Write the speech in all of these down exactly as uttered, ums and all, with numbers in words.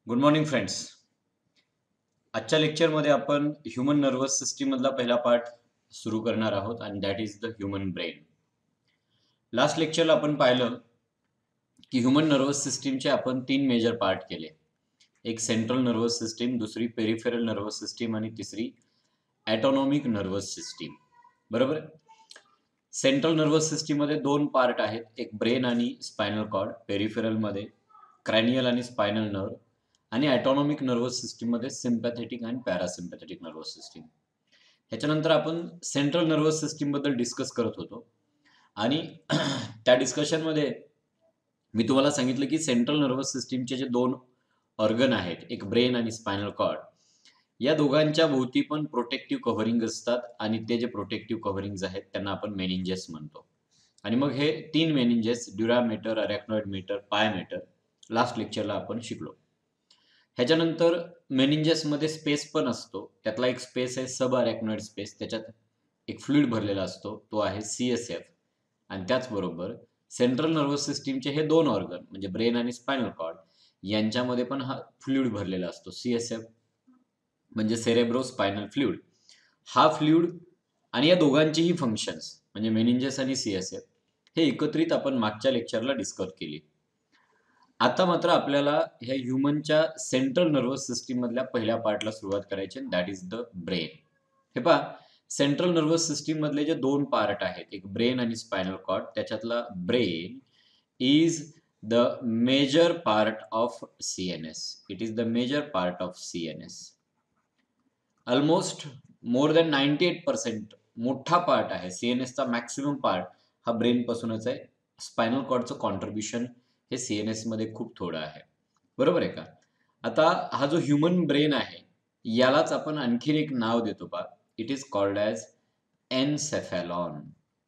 Good morning friends. आजच्या लेक्चरमध्ये आपण ह्यूमन नर्वस सिस्टीम मधला पहिला पार्ट सुरू करणार आहोत आणि that is the human brain. Last लेक्चरला आपण पाहिलं की ह्यूमन नर्वस सिस्टीमचे आपण तीन मेजर पार्ट केले. एक सेंट्रल नर्वस सिस्टीम, दुसरी पेरिफेरल नर्वस सिस्टीम आणि तिसरी ॲटोनॉमिक नर्वस सिस्टीम. बरोबर. सेंट्रल नर्वस सिस्टीम मध्ये दोन पार्ट आहेत, एक ब्रेन आणि स्पायनल कॉर्ड. पेरिफेरल मध्ये क्रॅनियल आणि स्पायनल नर्व आणि ॲटोनॉमिक नर्वस सिस्टीम मध्ये सिम्पॅथेटिक आणि पॅरासिम्पॅथेटिक नर्वस सिस्टीम. ह्याच्यानंतर आपण सेंट्रल नर्वस सिस्टीम बद्दल डिस्कस करत होतो आणि त्या डिस्कशन मध्ये मी तुम्हाला सांगितलं की सेंट्रल नर्वस सिस्टीमचे जे दोन ऑर्गन आहेत, एक ब्रेन आणि स्पायनल कॉर्ड, या दोघांच्या भोवती पण प्रोटेक्टिव्ह कव्हरिंग असतात आणि ते जे प्रोटेक्टिव्ह कव्हरिंग्ज आहेत त्यांना आपण मेनिंजेस म्हणतो. आणि मग हे तीन meninges, dura mater, arachnoid mater, pia mater, last लेक्चरला आपण शिकलो. ह्याच्यानंतर मेनिंजेसमध्ये स्पेस पण असतो. त्यातला एक स्पेस आहे सब अरॅक्नॉइड स्पेस. त्याच्यात एक फ्लुइड भरलेला असतो, तो आहे सी एस एफ. आणि त्याचबरोबर सेंट्रल नर्वस सिस्टीमचे हे दोन ऑर्गन म्हणजे ब्रेन आणि स्पायनल कॉर्ड यांच्यामध्ये पण हा फ्लुइड भरलेला असतो. सी एस एफ म्हणजे सेरेब्रो स्पायनल फ्लुइड. हा फ्लुइड आणि या दोघांचीही फंक्शन्स म्हणजे मेनिंजेस आणि सी एस एफ हे एकत्रित आपण मागच्या लेक्चरला डिस्कस केली. आता मात्र आपल्याला ह्या ह्यूमनच्या सेंट्रल नर्वस सिस्टीम मधल्या पहिल्या पार्टला सुरुवात करायची, दॅट इज द ब्रेन. हे पहा, सेंट्रल नर्वस सिस्टीम मधले जे दोन पार्ट आहेत, एक ब्रेन आणि स्पायनल कॉर्ड, त्याच्यातला brain is the major part of C N S. It is the major part of C N S. Almost more than ninety eight percent मोठा part आहे C N एसचा. Maximum part हा brain पासूनच आहे. Spinal कॉर्डचं contribution हे C N S मध्ये खूप थोडं आहे. बरोबर आहे का? आता हा जो ह्यूमन ब्रेन आहे यालाच आपण आणखीन एक नाव देतो पहा. It is called as encephalon.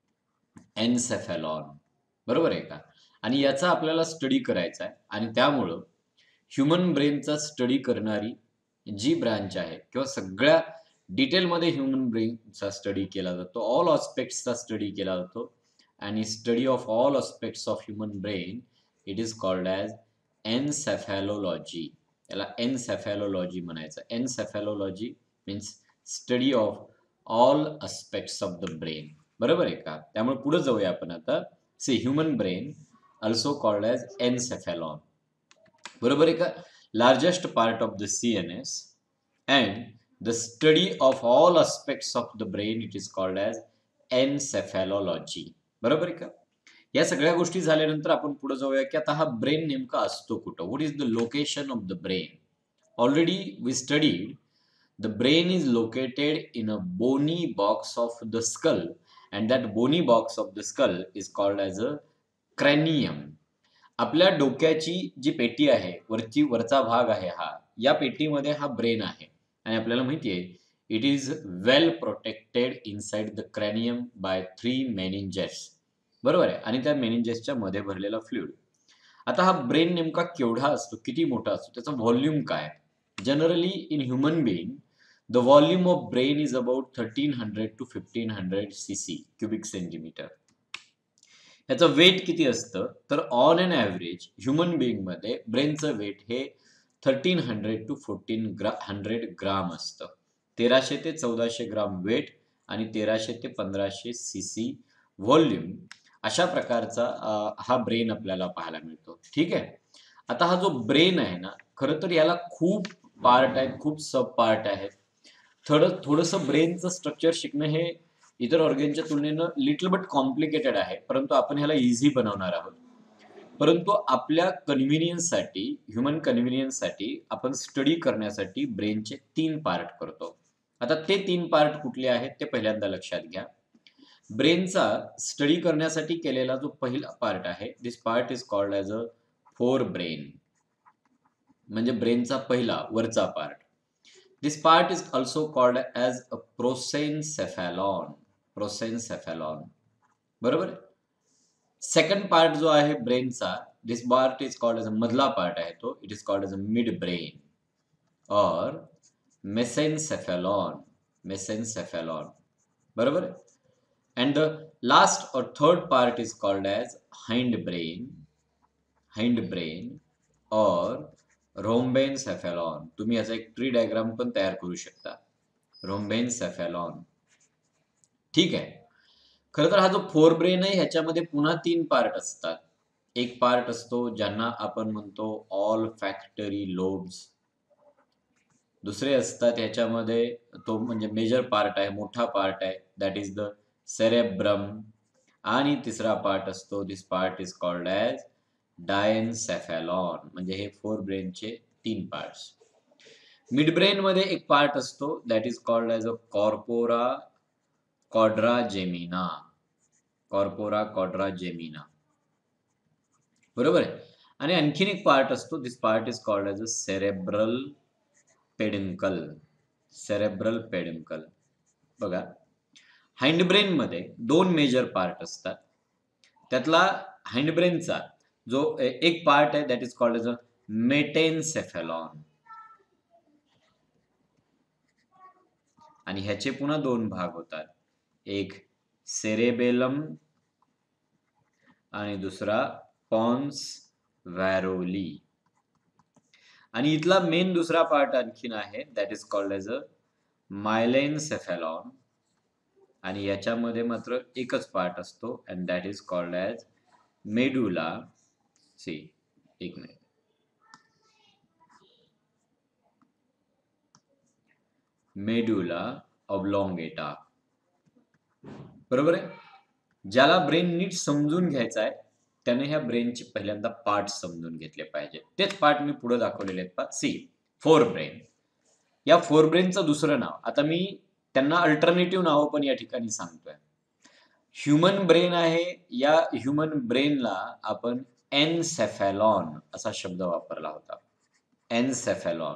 Encephalon. बरोबर आहे का? आणि याचा आपल्याला स्टडी करायचा आहे आणि त्यामुळं ह्यूमन ब्रेनचा स्टडी करणारी जी ब्रांच आहे किंवा सगळ्या डिटेलमध्ये ह्यूमन ब्रेनचा स्टडी केला जातो, ऑल ऑस्पेक्ट्सचा स्टडी केला जातो. आणि study of all aspects of human brain it is called as encephalology. याला एनसेफॅलोलॉजी म्हणायचं. Encephalology means study of all aspects of the brain. बरोबर आहे का? त्यामुळे पुढे जाऊया आपण आता. See human brain also called as encephalon. बरोबर आहे का? Largest part of the C N S and the study of all aspects of the brain it is called as encephalology. बरोबर आहे का? या सगळ्या गोष्टी झाल्यानंतर आपण पुढे जाऊया की आता हा ब्रेन नेमका असतो कुठं. What is the location of the brain? Already we studied the brain is located in a bony box of the skull and that bony box of the skull is called as a cranium. आपल्या डोक्याची जी पेटी आहे, वरची वरचा भाग आहे हा, या पेटीमध्ये हा ब्रेन आहे आणि आपल्याला माहिती आहे it is well protected inside the cranium by three meninges. बरोबर आहे. आणि त्या मेनिंजेसच्या मध्ये भरलेला फ्लुइड. आता हा ब्रेन नेमका केवढा असतो, किती मोठा असतो, त्याचा व्हॉल्यूम काय? Generally in human being the volume of brain is about thirteen hundred to fifteen hundred C C cubic centimetre. याचं वेट किती असतं तर ऑन अन ॲव्हरेज ह्युमन बिईंगमध्ये ब्रेनचं वेट हे थर्टीन हंड्रेड टू फोर्टीन ग्रा हंड्रेड ग्राम असतं. तेराशे ते चौदाशे ग्राम वेट आणि तेराशे ते पंधराशे सी सी व्हॉल्यूम, अशा प्रकारचा हा ब्रेन आपल्याला पाहायला मिळतो. ठीक आहे. आता हा जो ब्रेन आहे ना, खरं तर याला खूप पार्ट आहेत, खूप सब पार्ट आहेत. थोडं थोडंसं ब्रेनचं स्ट्रक्चर शिकणं हे इतर ऑर्गनच्या तुलनेनं लिटल बट कॉम्प्लिकेटेड आहे, परंतु आपण ह्याला इझी बनवणार आहोत. परंतु आपल्या कन्व्हिनियन्ससाठी, ह्युमन कन्व्हिनियन्ससाठी आपण स्टडी करण्यासाठी ब्रेनचे तीन पार्ट करतो. आता ते तीन पार्ट कुठले आहेत ते पहिल्यांदा लक्षात घ्या. ब्रेनचा स्टडी करण्यासाठी केलेला जो पहिला पार्ट आहे, this part is called as a forebrain. म्हणजे ब्रेनचा पहिला वरचा part. This part is also called as a prosencephalon. Prosencephalon. बरोबर. सेकंड पार्ट जो आहे ब्रेनचा, this part is called as a मधला पार्ट आहे तो, it is called as a midbrain or mesencephalon. मेसेन्सेफॅलॉन. बरोबर. and the last or third part is called as hind brain. Hind brain or रोम्बेनसेफॅलॉन. तुम्ही याचा एक ट्री डायग्राम पण तयार करू शकता. रोम्बेनसेफॅलॉन. ठीक आहे. खरं तर हा जो फोर ब्रेन आहे ह्याच्यामध्ये पुन्हा तीन पार्ट असतात. एक पार्ट असतो ज्यांना आपण म्हणतो ऑल फॅक्टरी लोब्स. दुसरे असतात ह्याच्यामध्ये, तो म्हणजे मेजर पार्ट आहे, मोठा पार्ट आहे, दॅट इज द सेरेब्रम. आणि तिसरा पार्ट असतो, this part is called as diencephalon. म्हणजे हे फोर ब्रेनचे तीन पार्ट्स. मिड ब्रेन मध्ये एक पार्ट असतो that is called as a corpora quadrigemina. Corpora quadrigemina. बरोबर आहे. आणि आणखीन एक पार्ट असतो, this part is called as a cerebral peduncle. Cerebral peduncle. बघा, हाइंड ब्रेन मध्ये दोन मेजर पार्ट असतात. त्यातला हाइंड ब्रेनचा जो एक पार्ट आहे that is called as a metencephalon. आणि ह्याचे पुन्हा दोन भाग होतात, एक सेरेबेलम आणि दुसरा पॉन्स व्हॅरोली. आणि इथला मेन दुसरा पार्ट आणखीन आहे that is called as a myelencephalon. आणि याच्यामध्ये मात्र एकच पार्ट असतो and that is called as medulla. See एक मिनिट. Medulla oblongata. बरोबर आहे. ज्याला ब्रेन नीट समजून घ्यायचा आहे त्याने ह्या ब्रेनचे पहिल्यांदा पार्ट समजून घेतले पाहिजे. तेच पार्ट मी पुढे दाखवलेले आहेत. पा सी फोर ब्रेन. या फोर ब्रेनचं दुसरं नाव, आता मी त्यांना अल्टरनेटिव्ह नाव पण या ठिकाणी सांगतोय. ह्युमन ब्रेन आहे, या ह्युमन ब्रेनला आपण एनसेफॅलॉन असा शब्द वापरला होता. एनसेफॅलॉन.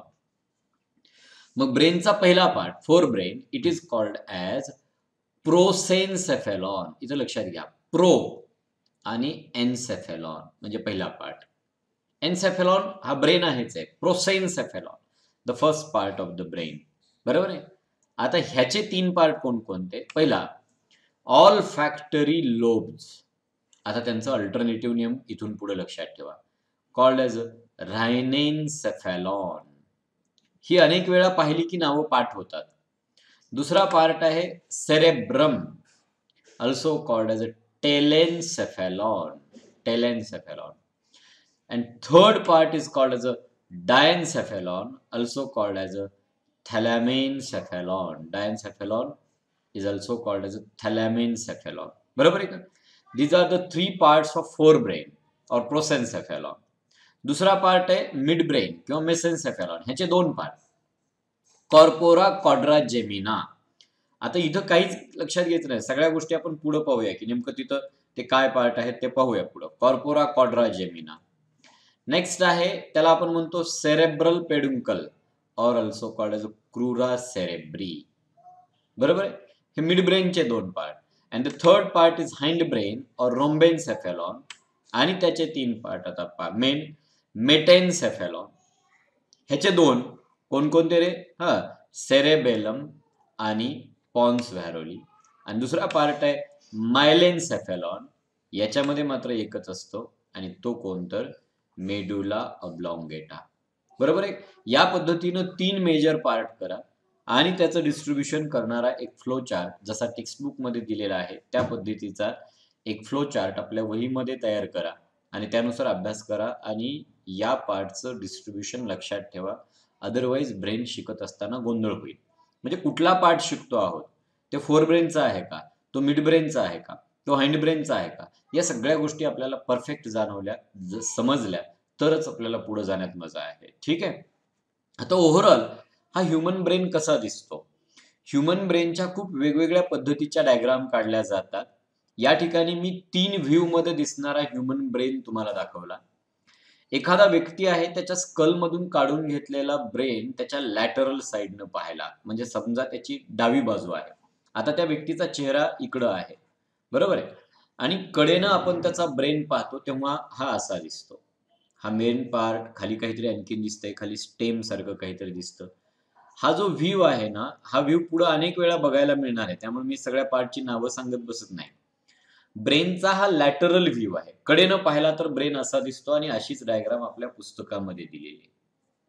मग ब्रेनचा पहिला part forebrain it is called as prosencephalon. इथं लक्षात घ्या, प्रो आणि एनसेफॅलॉन म्हणजे पहिला पार्ट. एनसेफॅलॉन हा ब्रेन आहेच आहे. Prosencephalon the first part of the brain. बरोबर आहे. आता ह्याचे तीन पार्ट कोणकोणते? पहिला ऑल फॅक्टरी लोब्स. आता त्यांचा अल्टरनेटिव्ह नेम इथून पुढे लक्षात ठेवा, कॉल्ड एज रायनेनसेफॅलॉन. ही अनेक वेळा पाहिली की नावं पाठ होतात. दुसरा पार्ट आहे cerebrum, also called as a telencephalon. Telencephalon. And third part is called as a diencephalon, also called as a thalamencephalon. Diencephalon is also called as a thalamencephalon. बरोबर आहे का? These are the three parts of forebrain or prosencephalon. दुसरा part आहे midbrain किंवा mesencephalon. ह्याचे दोन part, corpora क्वाड्राजेमिना. आता इथं काहीच लक्षात घ्यायचं नाही, सगळ्या गोष्टी आपण पुढे पाहूया की नेमकं तिथं ते काय पार्ट आहेत ते पाहूया पुढं. कॉर्पोरा क्वाड्राजेमिना. नेक्स्ट आहे त्याला आपण म्हणतो cerebral peduncle or also called as crura cerebri. बरोबर आहे. हे मिड ब्रेनचे दोन part. And the third part is hindbrain or rhombencephalon. आणि त्याचे तीन पार्ट आता मेन मेटेनसेफॅलॉन. ह्याचे दोन कोणकोणते रे? हा, सेरेबेलम आणि पॉन्स व्हॅरोली. आणि दुसरा पार्ट आहे मायलेनसेफॅलॉन. याच्यामध्ये मात्र एकच असतो आणि तो कोण तर मेडुला ऑब्लॉंगेटा. बरोबर आहे. या पद्धतीनं तीन मेजर पार्ट करा आणि त्याचं डिस्ट्रीब्युशन करणारा एक फ्लो चार्ट जसा टेक्स्टबुक मध्ये दिलेला आहे त्या पद्धतीचा एक फ्लो चार्ट आपल्या वहीमध्ये तयार करा आणि त्यानुसार अभ्यास करा. आणि या पार्टचं डिस्ट्रीब्युशन लक्षात ठेवा, अदरवाईज ब्रेन शिकत असताना गोंधळ होईल. म्हणजे कुठला पार्ट शिकतो आहोत, ते फोर ब्रेनचा आहे का, तो मिड ब्रेनचा आहे का, तो हाइंड ब्रेनचा आहे का, या सगळ्या गोष्टी आपल्याला परफेक्ट जाणवल्या, समजल्या तरच आपल्याला पुढे जाण्यात मजा आहे. ठीक आहे. आता ओव्हरऑल हा ह्युमन ब्रेन कसा दिसतो? ह्युमन ब्रेनच्या खूप वेगवेगळ्या पद्धतीच्या डायग्राम काढल्या जातात. या ठिकाणी मी तीन व्ह्यू मध्ये दिसणारा ह्युमन ब्रेन तुम्हाला दाखवला. एखादा व्यक्ती आहे त्याच्या स्कल मधून काढून घेतलेला ब्रेन त्याच्या लॅटरल साइडनं पाहायला, म्हणजे समजा त्याची डावी बाजू आहे. आता त्या व्यक्तीचा चेहरा इकडं आहे, बरोबर आहे. आणि कडेनं आपण त्याचा ब्रेन पाहतो तेव्हा हा असा दिसतो. हा मेन पार्ट, खाली काहीतरी आणखीन दिसतंय, खाली स्टेम सारखं काहीतरी दिसतं. हा जो व्ह्यू आहे ना, हा व्ह्यू पुढे अनेक वेळा बघायला मिळणार आहे, त्यामुळे मी सगळ्या पार्टची नावं सांगत बसत नाही. ब्रेनचा हा लॅटरल व्ह्यू आहे. कडेनं पाहिला तर ब्रेन असा दिसतो आणि अशीच डायग्राम आपल्या पुस्तकामध्ये दिलेली आहे.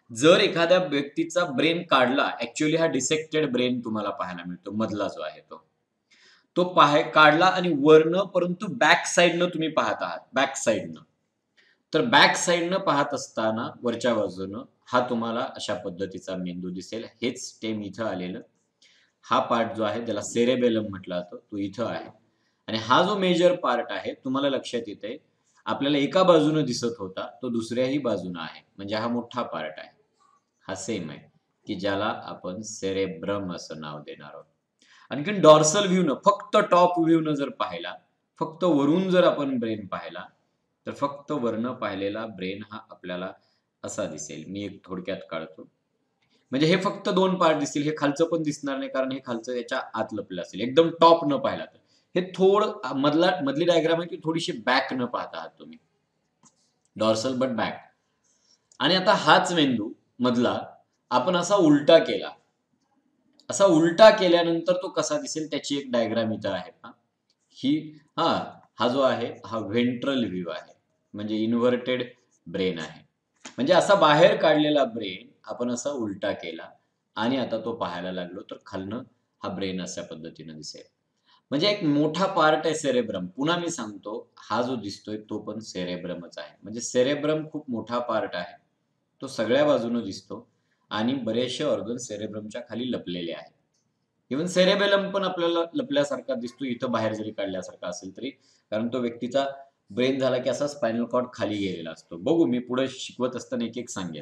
जर एखाद्या व्यक्तीचा ब्रेन काढला, ऍक्च्युअली हा डिसेक्टेड ब्रेन तुम्हाला पाहायला मिळतो, मधला जो आहे तो तो पाहे काढला आणि वरनं, परंतु बॅक साईडनं तुम्ही पाहत आहात, बॅक साईडनं. तर बॅक साईडनं पाहत असताना वरच्या बाजूनं हा तुम्हाला अशा पद्धतीचा मेंदू दिसेल. हेच स्टेम इथं आलेलं. हा पार्ट जो आहे त्याला सेरेबेलम म्हटलं जातं, तो इथं आहे. आणि हा जो मेजर पार्ट आहे तुम्हाला लक्षात येतंय, आपल्याला एका बाजूनं दिसत होता, तो दुसऱ्याही बाजूनं आहे. म्हणजे हा मोठा पार्ट आहे. हा सेम आहे, की ज्याला आपण सेरेब्रम असं नाव देणार आहोत. आणखीन डॉर्सल व्ह्यूनं, फक्त टॉप व्ह्यूनं जर पाहिला, फक्त वरून जर आपण ब्रेन पाहिला, तर फक्त वरनं पाहिलेला ब्रेन हा आपल्याला असा दिसेल. मी एक थोडक्यात काढतो. म्हणजे हे फक्त दोन पार्ट दिसतील. हे खालचं पण दिसणार नाही, कारण हे खालचं याच्या आत लपलेलं असेल. एकदम टॉप न पाहिला तर. हे थोडं मधला मधली डायग्राम आहे, की थोडीशी बॅक न पाहत आहात तुम्ही. Dorsal but back. आणि आता हाच मेंदू मधला आपण असा उलटा केला. असा उलटा केल्यानंतर तो कसा दिसेल त्याची एक डायग्राम इथं आहे पहा. ही हा हा जो आहे हा व्हेंट्रल व्ह्यू आहे. म्हणजे इन्व्हर्टेड ब्रेन आहे. म्हणजे असा बाहेर काढलेला ब्रेन आपण असा उलटा केला आणि आता तो पाहायला लागलो, तर खालनं हा ब्रेन अशा पद्धतीनं दिसेल. म्हणजे एक मोठा पार्ट आहे सेरेब्रम. पुन्हा मी सांगतो, हा जो दिसतोय तो पण सेरेब्रमच आहे. म्हणजे सेरेब्रम खूप मोठा पार्ट आहे. तो सगळ्या बाजूनं दिसतो आणि बरेचसे ऑर्गन सेरेब्रमच्या खाली लपलेले आहेत. इव्हन सेरेबेलम पण आपल्याला लपल्यासारखा दिसतो इथं बाहेर जरी काढल्यासारखा असेल तरी, कारण तो व्यक्तीचा ब्रेन झाला की असा स्पायनल कॉर्ड खाली गेलेला असतो. बघू, मी पुढे शिकवत असताना एक एक सांगेल.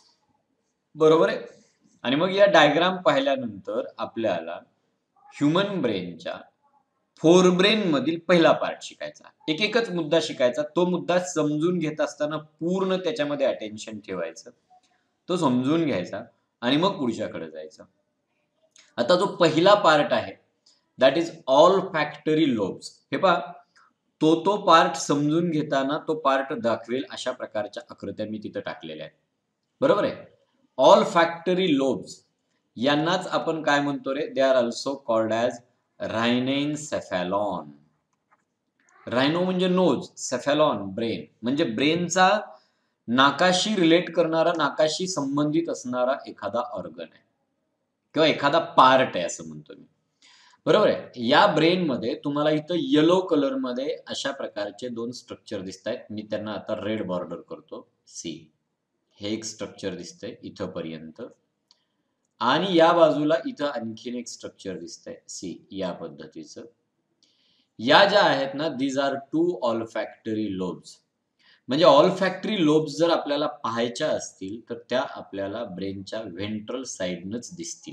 बरोबर आहे. आणि मग या डायग्राम पाहिल्यानंतर आपल्याला ह्युमन ब्रेनच्या फोरब्रेन मधील पहिला पार्ट शिकायचा. एक एकच मुद्दा शिकायचा. तो मुद्दा समजून घेत असताना पूर्ण त्याच्यामध्ये अटेन्शन ठेवायचं. तो समजून घ्यायचा आणि मग पुढच्याकडे जायचं. आता जो पहिला पार्ट आहे that is olfactory lobes. हे पहा, तो तो पार्ट समजून घेताना तो पार्ट दाखवेल अशा प्रकारच्या आकृत्या मी तिथं टाकलेल्या आहेत. बरोबर आहे. ऑल फॅक्टरी लोब्स यांनाच आपण काय म्हणतो रे? They are also called as rhinencephalon. Rhino म्हणजे नोज, सेफॅलॉन ब्रेन. म्हणजे ब्रेनचा नाकाशी रिलेट करणारा, नाकाशी संबंधित असणारा एखादा ऑर्गन आहे किंवा एखादा पार्ट आहे असं म्हणतो मी. बरोबर आहे. या ब्रेनमध्ये तुम्हाला इथं येलो कलरमध्ये अशा प्रकारचे दोन स्ट्रक्चर दिसत आहेत. मी त्यांना आता रेड बॉर्डर करतो. सी, हे एक स्ट्रक्चर दिसतंय इथं पर्यंत आणि या बाजूला इथं आणखीन एक स्ट्रक्चर दिसतंय सी, या पद्धतीचं. या ज्या आहेत ना, these are two olfactory lobes. म्हणजे ऑलफॅक्टरी लोब्स जर आपल्याला पाहायच्या असतील तर त्या आपल्याला ब्रेनच्या व्हेंट्रल साइडनच दिसतील.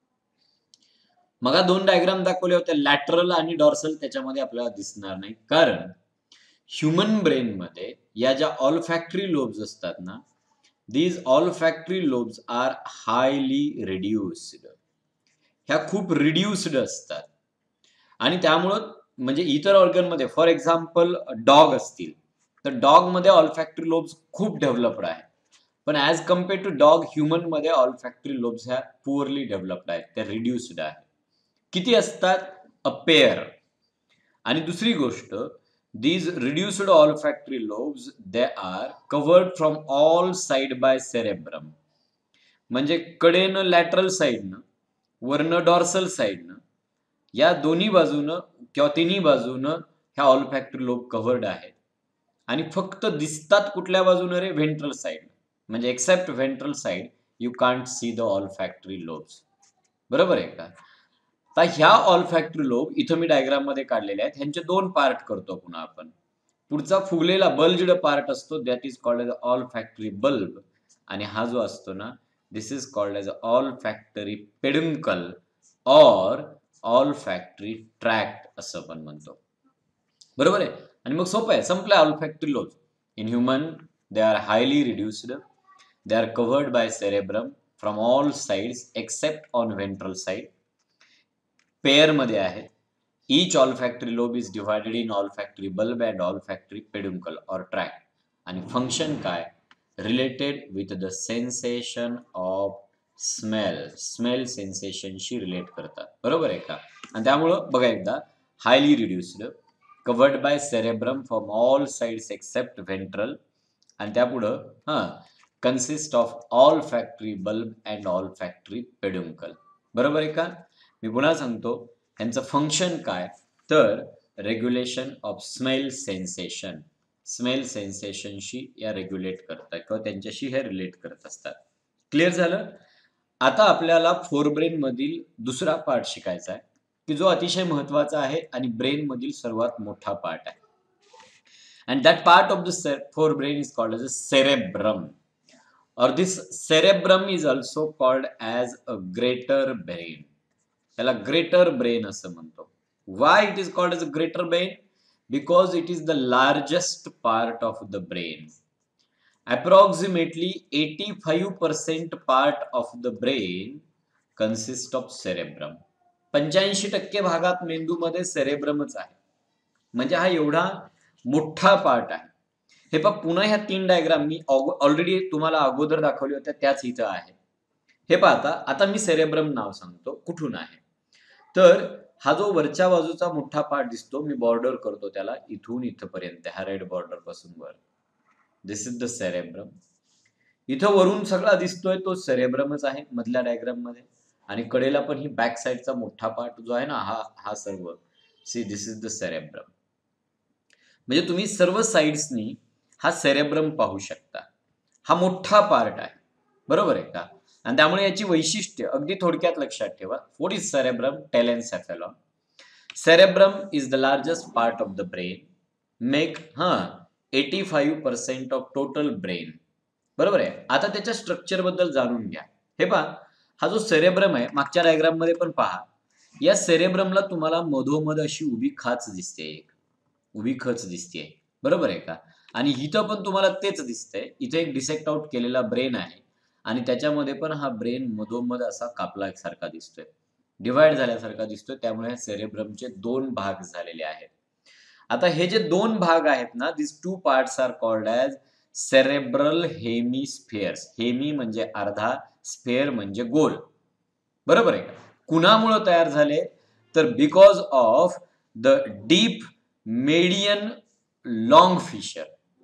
मग दोन डायग्राम दाखवले होते, लॅटरल आणि डॉर्सल, त्याच्यामध्ये आपल्याला दिसणार नाही, कारण ह्युमन ब्रेन मध्ये या ज्या ऑलफॅक्टरी लोब्स असतात ना, these olfactory lobes are highly reduced. ह्या खूप रिड्युस्ड असतात आणि त्यामुळं म्हणजे इतर ऑर्गनमध्ये फॉर एक्झाम्पल डॉग असतील तर डॉगमध्ये ऑलफॅक्टरी लोब्स खूप डेव्हलप्ड आहेत. पण ॲज कम्पेअर टू डॉग, ह्युमनमध्ये ऑलफॅक्टरी लोब्स ह्या पुअरली डेव्हलप्ड आहेत, त्या रिड्युस्ड आहेत. किती असतात? A pair. आणि दुसरी गोष्ट, these reduced olfactory lobes they are covered from all side by cerebrum. म्हणजे कडेनं लॅटरल साइडनं, वरनं डॉर्सल साइडनं, या दोन्ही बाजूनं किंवा तिन्ही बाजूनं ह्या ऑलफॅक्टरी लोब कव्हर्ड आहेत. आणि फक्त दिसतात कुठल्या बाजूनं रे? Ventral side. म्हणजे except ventral side you can't see the olfactory lobes. बरोबर आहे का? आता ह्या ऑलफॅक्टरी लोब इथं मी डायग्राम मध्ये काढलेले आहेत. ह्यांचे दोन पार्ट करतो पुन्हा आपण. पुढचा फुगलेला बल्ज्ड पार्ट असतो, that is called as olfactory bulb. आणि हा जो असतो ना, this is called as olfactory peduncle or olfactory tract असं पण म्हणतो. बरोबर आहे. आणि मग सोपं आहे, संपलं olfactory lobes. In human they are highly reduced. They are covered by cerebrum from all sides except on ventral side. Pair मध्ये आहे. Each olfactory lobe is divided in olfactory bulb and olfactory peduncle or tract. आणि function काय? Related with the sensation of smell. Smell सेन्सेशनशी relate करतात. बरोबर आहे का? आणि त्यामुळं बघा एकदा, highly reduced, covered by cerebrum from all sides except ventral. आणि त्यापुढं हां consist of olfactory bulb and olfactory peduncle. बरोबर आहे का? मी पुन्हा सांगतो ह्यांचं फंक्शन काय, तर regulation of smell sensation. Smell सेन्सेशनशी या रेग्युलेट करतात किंवा त्यांच्याशी हे रिलेट करत असतात. क्लिअर झालं? आता आपल्याला फोरब्रेन मधील दुसरा पार्ट शिकायचा आहे की जो अतिशय महत्वाचा आहे आणि ब्रेन मधील सर्वात मोठा पार्ट आहे. And that part of the forebrain is called as a cerebrum, or this cerebrum is also called as a greater brain. त्याला greater brain असं म्हणतो. Why it is called as a greater brain? Because it is the largest part of the brain. Approximately eighty-five percent part of the brain consists of cerebrum. पंच्याऐंशी टक्के भागात मेंदूमध्ये सेरेब्रमच आहे. म्हणजे हा एवढा मोठा पार्ट आहे. हे पहा पुन्हा ह्या तीन डायग्राम मी ऑलरेडी तुम्हाला अगोदर दाखवले होत्या त्याच इथं आहे. हे पाहता आता मी सेरेब्रम नाव सांगतो कुठून आहे. तर हा जो वरच्या बाजूचा मोठा पार्ट दिसतो मी बॉर्डर करतो त्याला इथून इथपर्यंत हा रेड बॉर्डर पासून वर. This is the cerebrum. इथं वरून सगळा दिसतोय तो सेरेब्रमच आहे मधल्या डायग्राम मध्ये. आणि कडेला पण ही बॅक साइडचा मोठा पार्ट जो आहे ना हा हा सर्व see this is the cerebrum. म्हणजे तुम्ही सर्व साइड्सनी हा सेरेब्रम पाहू शकता. हा मोठा पार्ट आहे. बरोबर आहे का? आणि त्यामुळे याची वैशिष्ट्य अगदी थोडक्यात लक्षात ठेवा. What is cerebrum? Telencephalon. Cerebrum is the largest part of the brain. Make हा eighty five percent of total brain. बरोबर आहे. आता त्याच्या स्ट्रक्चर बद्दल जाणून घ्या. हे पहा हा जो सेरेब्रम आहे मागच्या डायग्राम मध्ये पण पहा. या सेरेब्रमला तुम्हाला मधोमध अशी उभी खाच दिसते. एक उभी खच दिसते. बरोबर आहे का? आणि इथं पण तुम्हाला तेच दिसतंय. इथे एक डिसेक्ट आउट केलेला ब्रेन आहे आणि त्याच्यामध्ये पण हा ब्रेन मधोमध असा कापला सारखा दिसतोय. डिवाइड झाल्यासारखा दिसतोय. त्यामुळे सेरेब्रमचे दोन भाग झालेले आहेत. आता हे जे दोन भाग आहेत ना this two parts are called as cerebral hemispheres. Hemi म्हणजे अर्धा, स्फेअर म्हणजे गोल. बरोबर आहे का? कुणामुळे तयार झाले तर because of the deep median long fissure.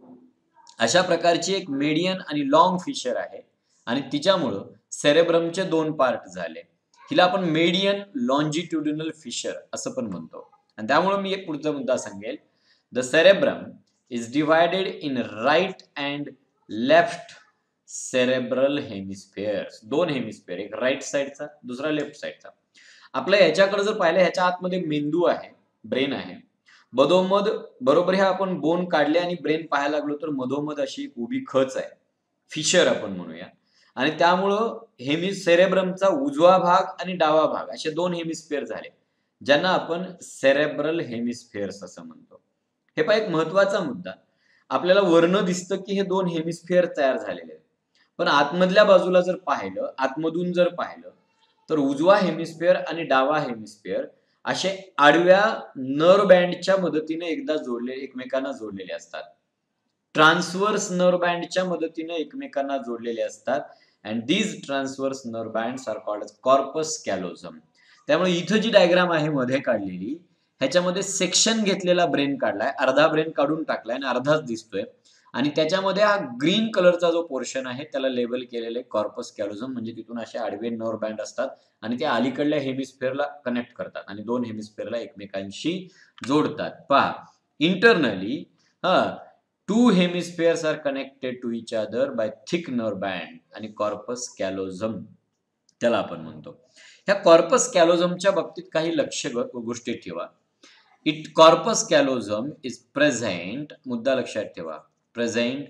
अशा प्रकारची एक मेडियन आणि लॉंग फिशर आहे आणि तिच्यामुळं सेरेब्रमचे दोन पार्ट झाले. हिला आपण मेडियन लॉन्जिट्युडिनल फिशर असं पण म्हणतो. आणि त्यामुळे मी एक पुढचा मुद्दा सांगेल. The cerebrum is divided in right and left cerebral hemispheres. दोन हेमिस्फिअर, एक राईट साइडचा दुसरा लेफ्ट साइडचा. आपल्या ह्याच्याकडे जर पाहिलं ह्याच्या आतमध्ये मेंदू आहे, ब्रेन आहे. मधोमध बरोबर हे आपण बोन काढले आणि ब्रेन पाहायला लागलो तर मधोमध अशी एक उभी खच आहे. फिशर आपण म्हणूया. आणि त्यामुळं हेमी सेरेब्रमचा उजवा भाग आणि डावा भाग असे दोन हेमिस्फिअर झाले ज्यांना आपण सेरेब्रल हेमिस्फिअर्स असं म्हणतो. हे पहा एक महत्वाचा मुद्दा. आपल्याला वर्ण दिसतं की हे दोन हेमिस्फिअर तयार झालेले आहेत. पण आतमधल्या बाजूला जर पाहिलं, आतमधून जर पाहिलं तर उजवा हेमिस्फिअर आणि डावा हेमिस्फिअर असे आडव्या नर्व बँडच्या मदतीने एकदा जोडले एकमेकांना जोडलेले असतात. ट्रान्सवर्स नर्व बँडच्या मदतीने एकमेकांना जोडलेले असतात. And these transverse nerve bands are called corpus callosum. त्यामुळे इथं जी डायग्राम आहे मध्ये काढलेली ह्याच्यामध्ये सेक्शन घेतलेला ब्रेन काढलाय. अर्धा ब्रेन काढून टाकलाय आणि अर्धाच दिसतोय. आणि त्याच्यामध्ये हा ग्रीन कलरचा जो पोर्शन आहे त्याला लेबल केलेलं आहे कॉर्पस कॅलोझम. म्हणजे तिथून असे आडवे नर्व बँड असतात आणि ते अलीकडल्या हेमिस्फिअरला कनेक्ट करतात आणि दोन हेमिस्फिअरला एकमेकांशी जोडतात. पहा इंटरनली हा two hemispheres are connected to each other by thick nerve band आणि कॉर्पस कॅलोझम त्याला आपण म्हणतो. ह्या कॉर्पस कॅलोझमच्या बाबतीत काही लक्ष गोष्टी ठेवा. It corpus callosum is present, मुद्दा लक्षात ठेवा, present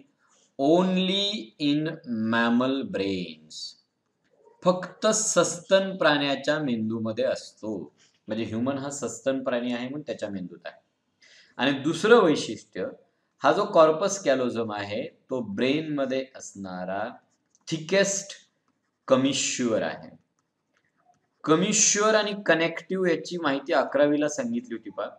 only in mammal brains. फक्त सस्तन प्राण्याच्या मेंदूमध्ये असतो. म्हणजे ह्युमन हा सस्तन प्राणी आहे म्हणून त्याच्या मेंदूत आहे. आणि दुसरं वैशिष्ट्य हा जो कॉर्पस कॅलोझम आहे तो ब्रेन मध्ये असणारा थिकेस्ट कमिश्युअर आहे. कमिश्युअर आणि कनेक्टिव्ह याची माहिती अकरावीला सांगितली होती. पहा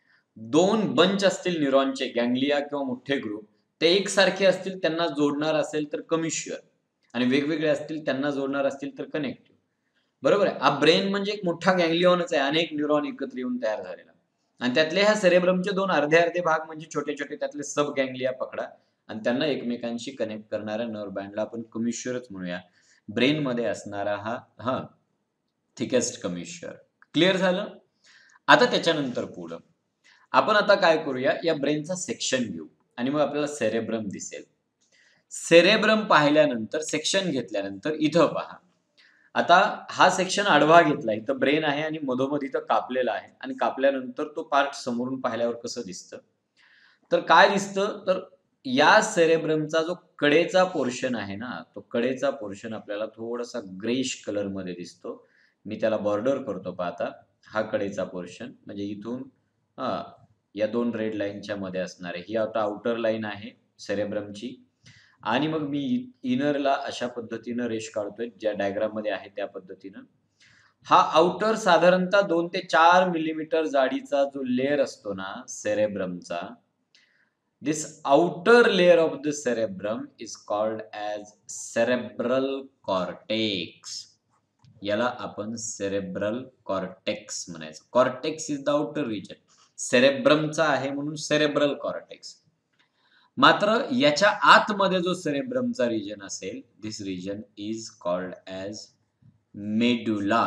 दोन बंच असतील न्यूरॉनचे, गँग्लिया किंवा मोठे ग्रुप, ते एकसारखे असतील त्यांना जोडणार असेल तर कमिश्युअर आणि वेगवेगळे असतील त्यांना जोडणार असतील तर कनेक्टिव्ह. बरोबर आहे. हा ब्रेन म्हणजे एक मोठा गँग्लिओनच आहे, अनेक न्यूरॉन एकत्र येऊन तयार झालेला. आणि त्यातले ह्या सेरेब्रमचे दोन अर्धे अर्धे भाग म्हणजे छोटे छोटे त्यातले सब गँग्लिया पकडा आणि त्यांना एकमेकांशी कनेक्ट करणाऱ्या नर्व बँडला आपण कम्युशरच म्हणूया. ब्रेन मध्ये असणारा हा हा थिकेस्ट कम्युशर. क्लिअर झालं? आता त्याच्यानंतर पुढं आपण आता काय करूया, या ब्रेनचा सेक्शन घेऊ आणि मग आपल्याला सेरेब्रम दिसेल. सेरेब्रम पाहिल्यानंतर सेक्शन घेतल्यानंतर इथं पहा, आता हा सेक्शन आडवा घेतला, इथं ब्रेन आहे आणि मधोमध इथं कापलेला आहे आणि कापल्यानंतर तो पार्ट समोरून पाहिल्यावर कसं दिसतं, तर काय दिसतं, तर या सेरेब्रमचा जो कडेचा पोर्शन आहे ना, तो कडेचा पोर्शन आपल्याला थोडासा ग्रेश कलर मध्ये दिसतो. मी त्याला बॉर्डर करतो पाहता, हा कडेचा पोर्शन म्हणजे इथून हा या दोन रेड लाईनच्या मध्ये असणार आहे. ही आता आउटर लाईन आहे सेरेब्रमची आणि मग मी इनरला अशा पद्धतीनं रेष काढतोय, ज्या डायग्राम मध्ये आहे त्या पद्धतीनं. हा आउटर साधारणतः दोन ते चार मिलीमीटर जाडीचा जो लेअर असतो ना सेरेब्रमचा, this outer layer of the cerebrum is called as cerebral cortex. याला आपण सेरेब्रल कॉर्टेक्स म्हणायचं. Cortex is the outer region. सेरेब्रमचा आहे म्हणून सेरेब्रल कॉर्टेक्स. मात्र याच्या आतमध्ये जो सेरेब्रमचा रिजन असेल, this region is called as medulla.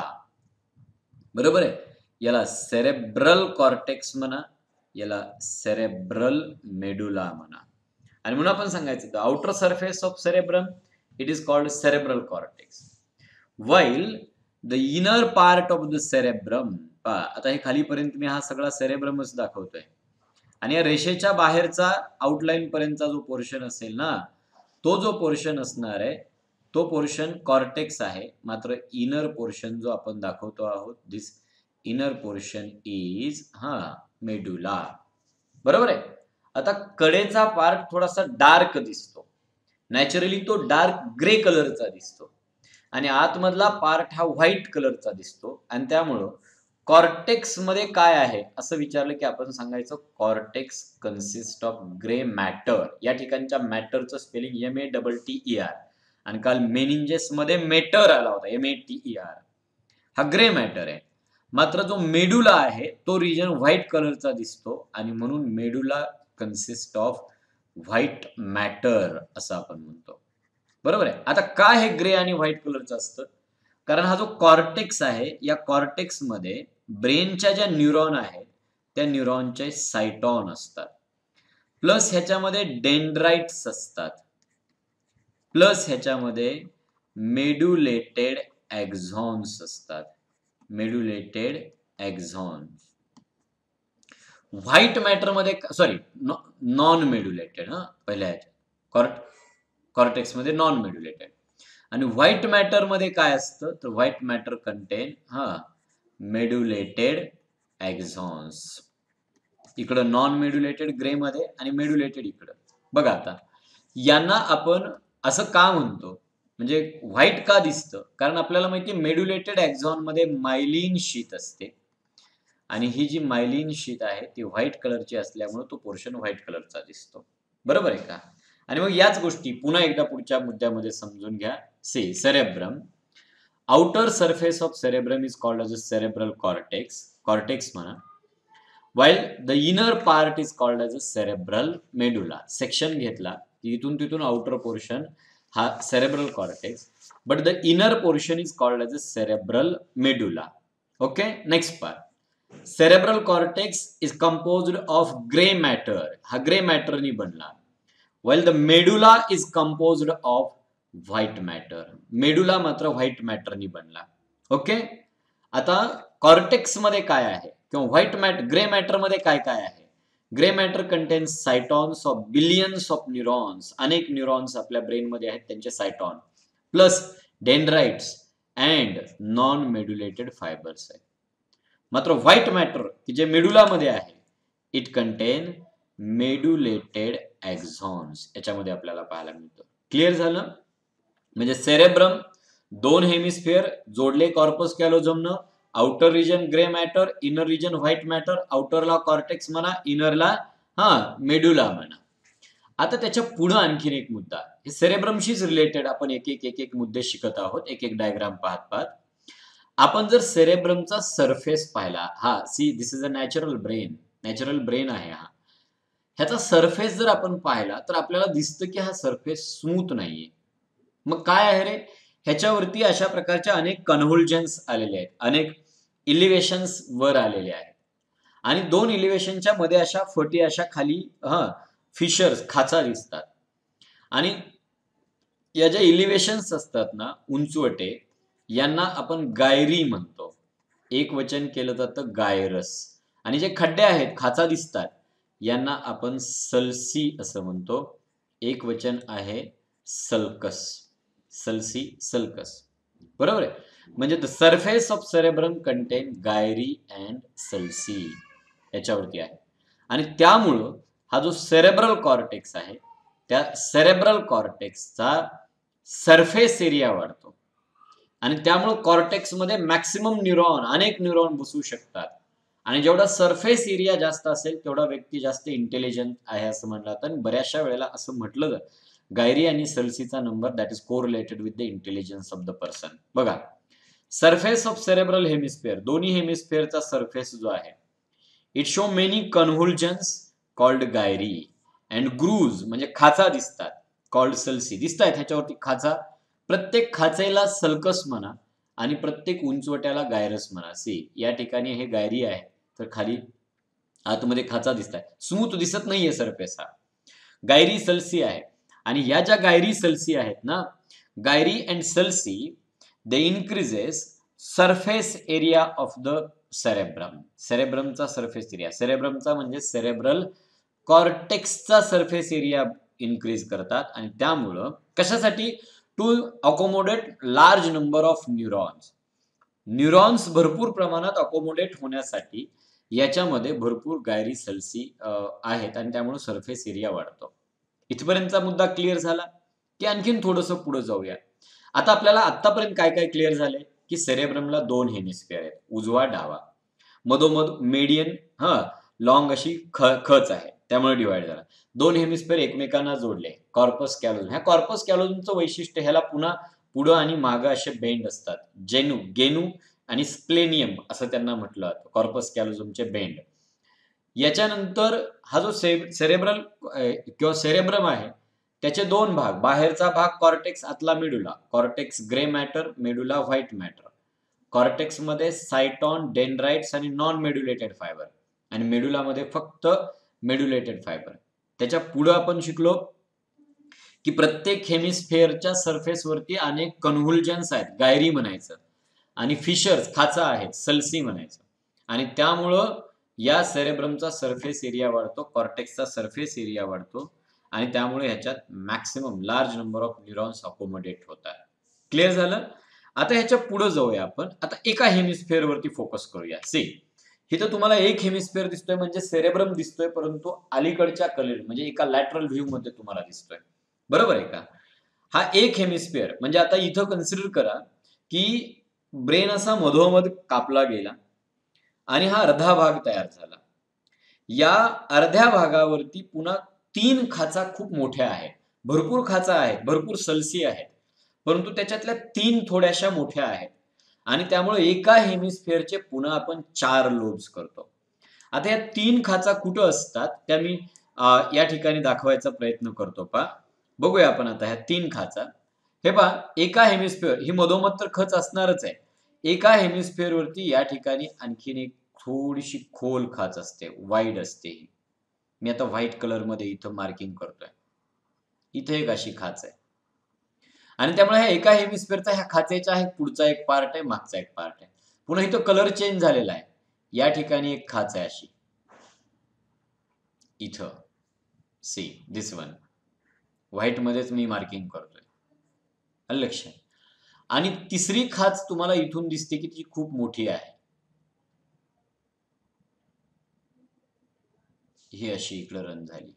बरोबर आहे? याला सेरेब्रल कॉर्टेक्स म्हणा, याला सेरेब्रल मेडुला म्हणा. आणि म्हणून आपण सांगायचं the outer surface of cerebrum it is called cerebral cortex, while the inner part of the cerebrum. आता हे खालीपर्यंत मी हा सगळा सेरेब्रमच दाखवतोय आणि या रेषेच्या बाहेरचा आउटलाईन पर्यंतचा जो पोर्शन असेल ना, तो जो पोर्शन असणार आहे तो पोर्शन कॉर्टेक्स आहे. मात्र इनर पोर्शन जो आपण दाखवतो आहोत, दिस इनर पोर्शन इज हा मेडुला. बरोबर आहे? आता कडेचा पार्ट थोडासा डार्क दिसतो, नॅचरली तो डार्क ग्रे कलरचा दिसतो आणि आतमधला पार्ट हा व्हाईट कलरचा दिसतो. आणि त्यामुळं कॉर्टेक्स मध्ये काय आहे असं विचारलं की आपण सांगायचं cortex consist of grey matter. या ठिकाणच्या मॅटरचं spelling M A double T E R, आणि काल मेनिंजेस मध्ये मेटर आला होता, M A T E R. हा ग्रे मॅटर आहे. मात्र जो मेडुला आहे तो रिजन व्हाईट कलरचा दिसतो आणि म्हणून medulla consist of white matter असं आपण म्हणतो. बरोबर आहे? आता काय हे ग्रे आणि व्हाईट कलरचं असतं, कारण हा जो कॉर्टेक्स आहे, या कॉर्टेक्स मध्ये ब्रेनच्या ज्या न्यूरॉन आहेत त्या न्यूरॉनचे सायटॉन असतात, प्लस ह्याच्यामध्ये डेंड्राइट्स असतात, प्लस ह्याच्यामध्ये मेडुलेटेड एक्झॉन्स असतात. Medullated axons. व्हाईट मॅटर मध्ये सॉरी नॉन मेडुलेटेड, हा पहिल्या ह्याच्यात कॉर्ट कॉर्टेक्स मध्ये नॉन मेडुलेटेड. आणि व्हाईट मॅटर मध्ये काय असतं, तर व्हाईट मॅटर कंटेन हा मेडुलेटेड एक्झॉन्स. इकडं नॉन मेडुलेटेड ग्रे मध्ये आणि मेडुलेटेड इकडं. बघा आता यांना आपण असं का म्हणतो, म्हणजे व्हाईट का दिसतं, कारण आपल्याला माहिती आहे मेडुलेटेड एक्झॉन मध्ये मायलिन शीत असते आणि ही जी मायलिन शीत आहे ती व्हाईट कलरची असल्यामुळे तो पोर्शन व्हाईट कलरचा दिसतो. बरोबर आहे का? आणि मग याच गोष्टी पुन्हा एकदा पुढच्या मुद्द्यामध्ये समजून घ्या. See cerebrum, outer surface of cerebrum is called as a cerebral cortex, cortex म्हणा, while the inner part is called as a cerebral medulla. Section घेतला इथून तिथून आउटर पोर्शन हा cerebral cortex, but the inner portion is called as a cerebral medulla. Okay, next part. Cerebral cortex is composed of gray matter. हा gray matter नी बनला, while the medulla is composed of white matter. medulla मात्र white matter नी बनला. Okay, आता cortex मध्ये काय आहे किंवा व्हाईट मॅटर ग्रे मॅटर मध्ये काय काय आहे. Grey matter contains cytons of billions of neurons. अनेक न्यूरॉन्स आपल्या ब्रेन मध्ये आहेत, त्यांचे cyton, plus dendrites and non medullated fibres आहेत. मात्र व्हाईट मॅटर की जे मेडुला मध्ये आहे, इट कंटेन मेडुलेटेड एक्झॉन्स. याच्यामध्ये आपल्याला पाहायला मिळतं. क्लिअर झालं? म्हणजे सेरेब्रम दोन हेमिस्फिअर जोडले कॉर्पस कॅलोजमनं. Outer region grey matter, inner region white matter. आउटरला कॉर्टेक्स म्हणा, इनरला हा मेडुला म्हणा. आता त्याच्या पुढे आणखीन एक मुद्दा, हे सेरेब्रमशीच रिलेटेड आपण एक एक एक एक मुद्दे शिकत आहोत, एक एक डायग्राम पाहत पाहत. आपण जर सेरेब्रमचा सरफेस पाहिला, हा see this is a natural brain, natural brain आहे हा. ह्याचा सरफेस जर आपण पाहिला तर आपल्याला दिसतं की हा सरफेस स्मूथ नाहीये. मग काय आहे रे, ह्याच्यावरती अशा प्रकारच्या अनेक कन्व्हल्जन्स आलेले आहेत, अनेक इलिव्हेशन्स वर आलेले आहेत आणि दोन इलिव्हेशनच्या मध्ये अशा फटी अशा खाली हा फिशर्स खाचा दिसतात आणि या ज्या इलिव्हेशन्स असतात ना उंचवटे, यांना आपण गायरी म्हणतो. एक वचन केलं जातं गायरस. आणि जे खड्डे आहेत, खाचा दिसतात, यांना आपण सल्सी असं म्हणतो. एक वचन आहे सल्कस. सल्सी, सल्कस. बरोबर आहे. म्हणजे the surface of cerebrum contain gyri and sulci याच्यावरती आहे. आणि त्यामुळं हा जो सेरेब्रल कॉर्टेक्स आहे, त्या सेरेब्रल कॉर्टेक्सचा सरफेस एरिया वाढतो आणि त्यामुळे कॉर्टेक्समध्ये मॅक्सिमम न्यूरॉन, अनेक न्यूरॉन बसू शकतात आणि जेवढा सरफेस एरिया जास्त असेल तेवढा व्यक्ती जास्त इंटेलिजंट आहे असं म्हटलं जातं. आणि बऱ्याचशा वेळेला असं म्हटलं जातं गायरी आणि सल्सीचा number that is correlated with the intelligence of the person. बघा, सरफेस ऑफ सेरेब्रल हेमिस्फिअर, दोन्ही हेमिस्फिअरचा सरफेस जो आहे, it show many convolutions called gyri and grooves म्हणजे खाचा दिसतात, कॉल्ड सल्सी दिसतायत ह्याच्यावरती खाचा. प्रत्येक खाचेला सल्कस म्हणा आणि प्रत्येक उंचवट्याला गायरस म्हणा. सी, या ठिकाणी हे गायरी आहे तर खाली आतमध्ये खाचा दिसताय, स्मूथ दिसत नाहीये सरफेस हा. गायरी सल्सी आहे आणि या ज्या गायरी सल्सी आहेत ना, gyri and sulci they increases surface area of the cerebrum. सेरेब्रमचा सरफेस एरिया, सेरेब्रमचा म्हणजे सेरेब्रल कॉर्टेक्सचा सरफेस एरिया इन्क्रीज करतात आणि त्यामुळं कशासाठी, to accommodate large number of neurons. Neurons भरपूर प्रमाणात अकोमोडेट होण्यासाठी याच्यामध्ये भरपूर गायरी सल्सी आहेत आणि त्यामुळे सरफेस एरिया वाढतो. इथपर्यंतचा मुद्दा क्लिअर झाला की आणखीन थोडंसं पुढे जाऊया. आता आपल्याला आतापर्यंत काय काय क्लिअर झालंय की सेरेब्रमला दोन हेमिस्फिअर आहेत, उजवा डावा. मधोमध मेडियन हा लॉंग अशी ख खच आहे, त्यामुळे डिवाइड झाला. दोन हेमिस्फिअर एकमेकांना जोडले, कॉर्पस कॅलोझम. ह्या कॉर्पस कॅलोझमचं वैशिष्ट्य, ह्याला पुन्हा पुढं आणि मागं असे बेंड असतात. जेनू, गेनू आणि स्प्लेनियम असं त्यांना म्हटलं जातं, कॉर्पस कॅलोझमचे बेंड. याच्यानंतर हा जो सेरेब्रल किंवा सेरेब्रम आहे त्याचे दोन भाग, बाहेरचा भाग कॉर्टेक्स, आतला medulla. Cortex grey matter, medulla white matter. कॉर्टेक्समध्ये सायटॉन, डेंड्राइट्स आणि नॉन मेड्युलेटेड फायबर आणि मेडुलामध्ये फक्त मेड्युलेटेड फायबर. त्याच्या पुढे आपण शिकलो की प्रत्येक हेमिस्फिअरच्या सरफेसवरती अनेक कन्व्हल्जन्स आहेत, गायरी म्हणायचं, आणि फिशर्स खाचा आहेत, सल्सी म्हणायचं. आणि त्यामुळं या सेरेब्रमचा सरफेस एरिया वाढतो, कॉर्टेक्सचा सरफेस एरिया वाढतो आणि त्यामुळे ह्याच्यात maximum large number of neurons accommodate होतात. क्लिअर झालं? आता ह्याच्या पुढे जाऊया आपण. आता एका हेमिस्फिअर वरती फोकस करूया. सी, इथं तुम्हाला एक हेमिस्फिअर दिसतोय म्हणजे सेरेब्रम दिसतोय, परंतु अलीकडच्या कलेर म्हणजे एका लॅटरल व्ह्यू मध्ये तुम्हाला दिसतोय. बरोबर आहे का? हा एक हेमिस्फिअर म्हणजे आता इथं कन्सिडर करा की ब्रेन असा मधोमध कापला गेला आणि हा अर्धा भाग तयार झाला. या अर्ध्या भागावरती पुन्हा तीन खाचा खूप मोठ्या आहेत, भरपूर खाचा आहेत, भरपूर सल्सी आहेत, परंतु त्याच्यातल्या तीन थोड्याशा मोठ्या आहेत आणि त्यामुळे एका हेमिस्फिअरचे पुन्हा आपण चार लोब्स करतो. आता या तीन खाचा कुठं असतात त्या मी या ठिकाणी दाखवायचा प्रयत्न करतो. पा बघूया आपण आता ह्या तीन खाचा. हे पहा, एका हेमिस्फिअर ही मधोमध तर खच असणारच आहे. एका हेमिस्फिअर वरती या ठिकाणी आणखीन एक थोडीशी खोल खाच असते, वाईड असते. मी आता व्हाईट कलर मध्ये इथं मार्किंग करतोय. इथे एक अशी खाच आहे आणि त्यामुळे ह्या एका हेमिस्फिअरचा ह्या खाचेचा आहे पुढचा एक पार्ट आहे, मागचा एक पार्ट आहे. पुन्हा इथं कलर चेंज झालेला आहे. या ठिकाणी एक खाच आहे अशी, इथं सी दिस वन व्हाईट मध्येच मी मार्किंग करतोय, लक्षात. आणि तिसरी खाच तुम्हाला इथून दिसते की ती खूप मोठी आहे, ही अशी इकडे रन झाली.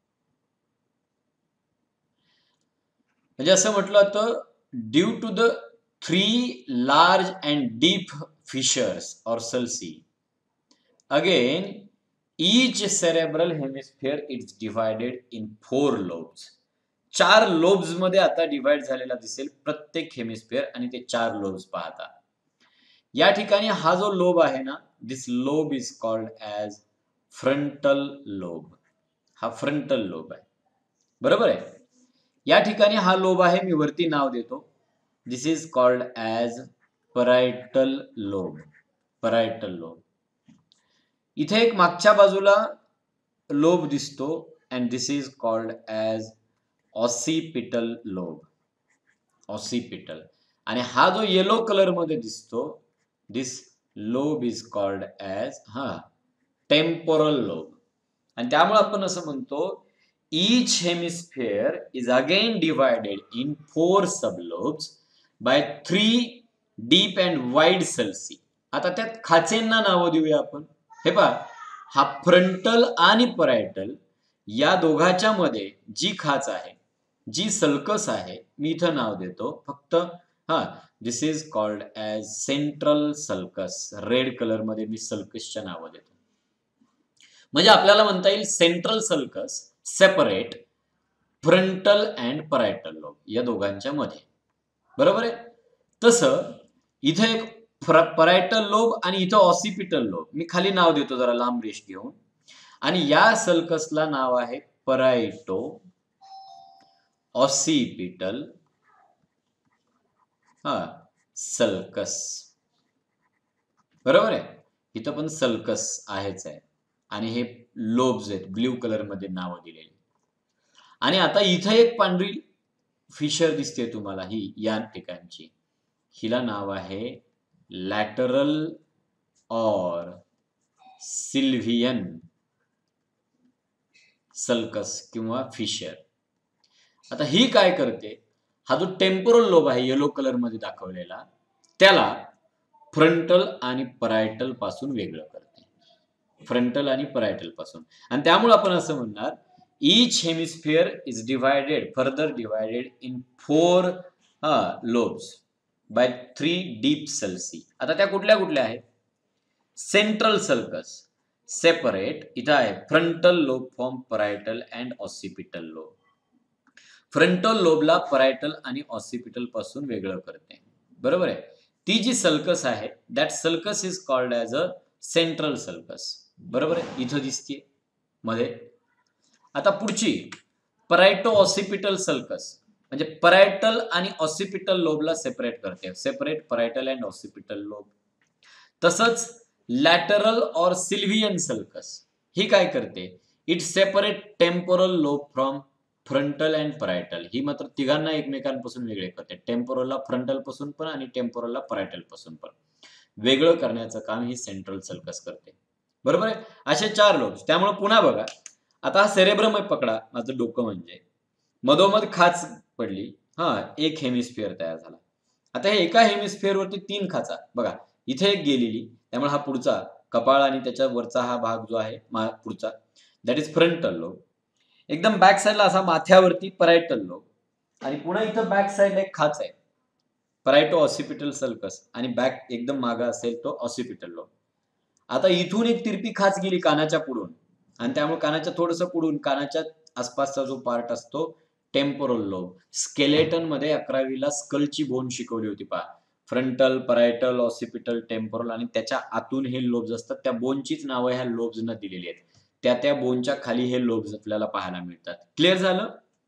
म्हणजे असं म्हटलं तर due to the three large and deep fissures और sulci, again each cerebral hemisphere is divided in four lobes. चार लोब्स मध्ये आता डिवाइड झालेला दिसेल प्रत्येक हेमिस्फिअर आणि ते चार लोब्स पाहता. या ठिकाणी हा जो लोब आहे ना, this lobe is called as frontal lobe. हा फ्रंटल लोब आहे, बरोबर आहे. या ठिकाणी हा लोब आहे, मी वरती नाव देतो. This is called as parietal lobe. Parietal lobe. इथे एक मागच्या बाजूला लोब दिसतो and this is called as occipital lobe. Occipital. आणि हा जो येलो कलर मध्ये दिसतो, this lobe is called as हा टेम्पोरल लोब. आणि त्यामुळे आपण असं म्हणतो, each hemisphere is again divided in four sublobes by three deep and wide sulci. आता त्यात खाचेंना नावं देऊया आपण. हे पहा, हा फ्रंटल आणि परायटल या दोघांच्या मध्ये जी खाच आहे, जी सल्कस आहे, मी इथं नाव देतो फक्त. हा this is called as central sulcus. Red colour मध्ये मी सल्कसच्या नावं देतो. म्हणजे आपल्याला म्हणता येईल central sulcus separate frontal and parietal lobe या दोघांच्या मध्ये, बरोबर आहे. तसं इथे एक परायटल लोब आणि इथं ऑसिपिटल लोब. मी खाली नाव देतो जरा लांब रेष घेऊन. आणि या सल्कसला नाव आहे परायटो ऑसिपिटल हा सल्कस, बरोबर आहे. इथं पण सल्कस आहेच आहे आणि हे लोब्स आहेत, ब्ल्यू कलर मध्ये नाव दिलेली. आणि आता इथं एक पांढरी फिशर दिसते तुम्हाला, ही या ठिकाणची. हिला नाव आहे लॅटरल ऑर सिल्व्हियन सल्कस किंवा फिशर. आता ही काय करते, हा जो टेम्पोरल लोब आहे येलो कलर मध्ये दाखवलेला, त्याला फ्रंटल आणि परायटल पासून वेगळं करते. फ्रंटल आणि परायटल पासून. आणि त्यामुळे आपण असं म्हणणार, each hemisphere is divided, further divided in four uh, lobes by three deep sulci. आता त्या कुठल्या कुठल्या आहेत? सेंट्रल सल्कस सेपरेट, इथं आहे frontal lobe from parietal and occipital lobe. Frontal लोबला परायटल आणि ऑसिपिटल पासून वेगळं करते, बरोबर आहे. ती जी सल्कस आहे, that sulcus is called as a central sulcus, बरोबर आहे. इथं दिसते मध्ये. आता पुढची परायटो ऑसिपिटल सल्कस, म्हणजे परायटल आणि ऑसिपिटल लोबला सेपरेट करते, separate parietal and occipital lobe. तसंच लॅटरल ऑर सिल्व्हियन सल्कस ही काय करते, it separate temporal lobe from frontal and parietal. ही मात्र तिघांना एकमेकांपासून वेगळे करते. टेम्पोरलला फ्रंटल पासून पण आणि टेम्पोरलला परायटल पासून पण वेगळं करण्याचं काम ही सेंट्रल सल्कस करते, बरोबर आहे. असे चार लोब्स. त्यामुळे पुन्हा बघा, आता हा सेरेब्रम आहे, पकडा माझं डोकं, म्हणजे मधोमध खाच पडली, हा एक हेमिस्फिअर तयार झाला. आता हे एका हेमिस्फिअर वरती तीन खाचा बघा, इथे एक गेलेली, त्यामुळे हा पुढचा कपाळ आणि त्याच्या वरचा हा भाग जो आहे पुढचा, दॅट इज फ्रंटल लोब. एकदम बॅक साईडला असा माथ्यावरती परायटल लोब, आणि पुन्हा इथं बॅक साईडला एक खाच आहे परायटो ऑसिपिटल सल्कस, आणि बॅक एकदम मागा असेल तो ऑसिपिटल लोब. आता इथून एक तिरपी खाच गेली कानाच्या पुढून, आणि त्यामुळे कानाच्या थोडंसं पुढून कानाच्या आसपासचा जो पार्ट असतो टेम्पोरल लोब. स्केलेटन मध्ये अकरावीला स्कलची बोन शिकवली होती पहा, फ्रंटल, परायटल, ऑसिपिटल, टेम्पोरल, आणि त्याच्या आतून हे लोब्स असतात. त्या बोनचीच नावं ह्या लोब्सना दिलेली आहेत. त्या त्या बोनच्या खाली हे लोब्स आपल्याला पाहायला मिळतात. क्लिअर झालं.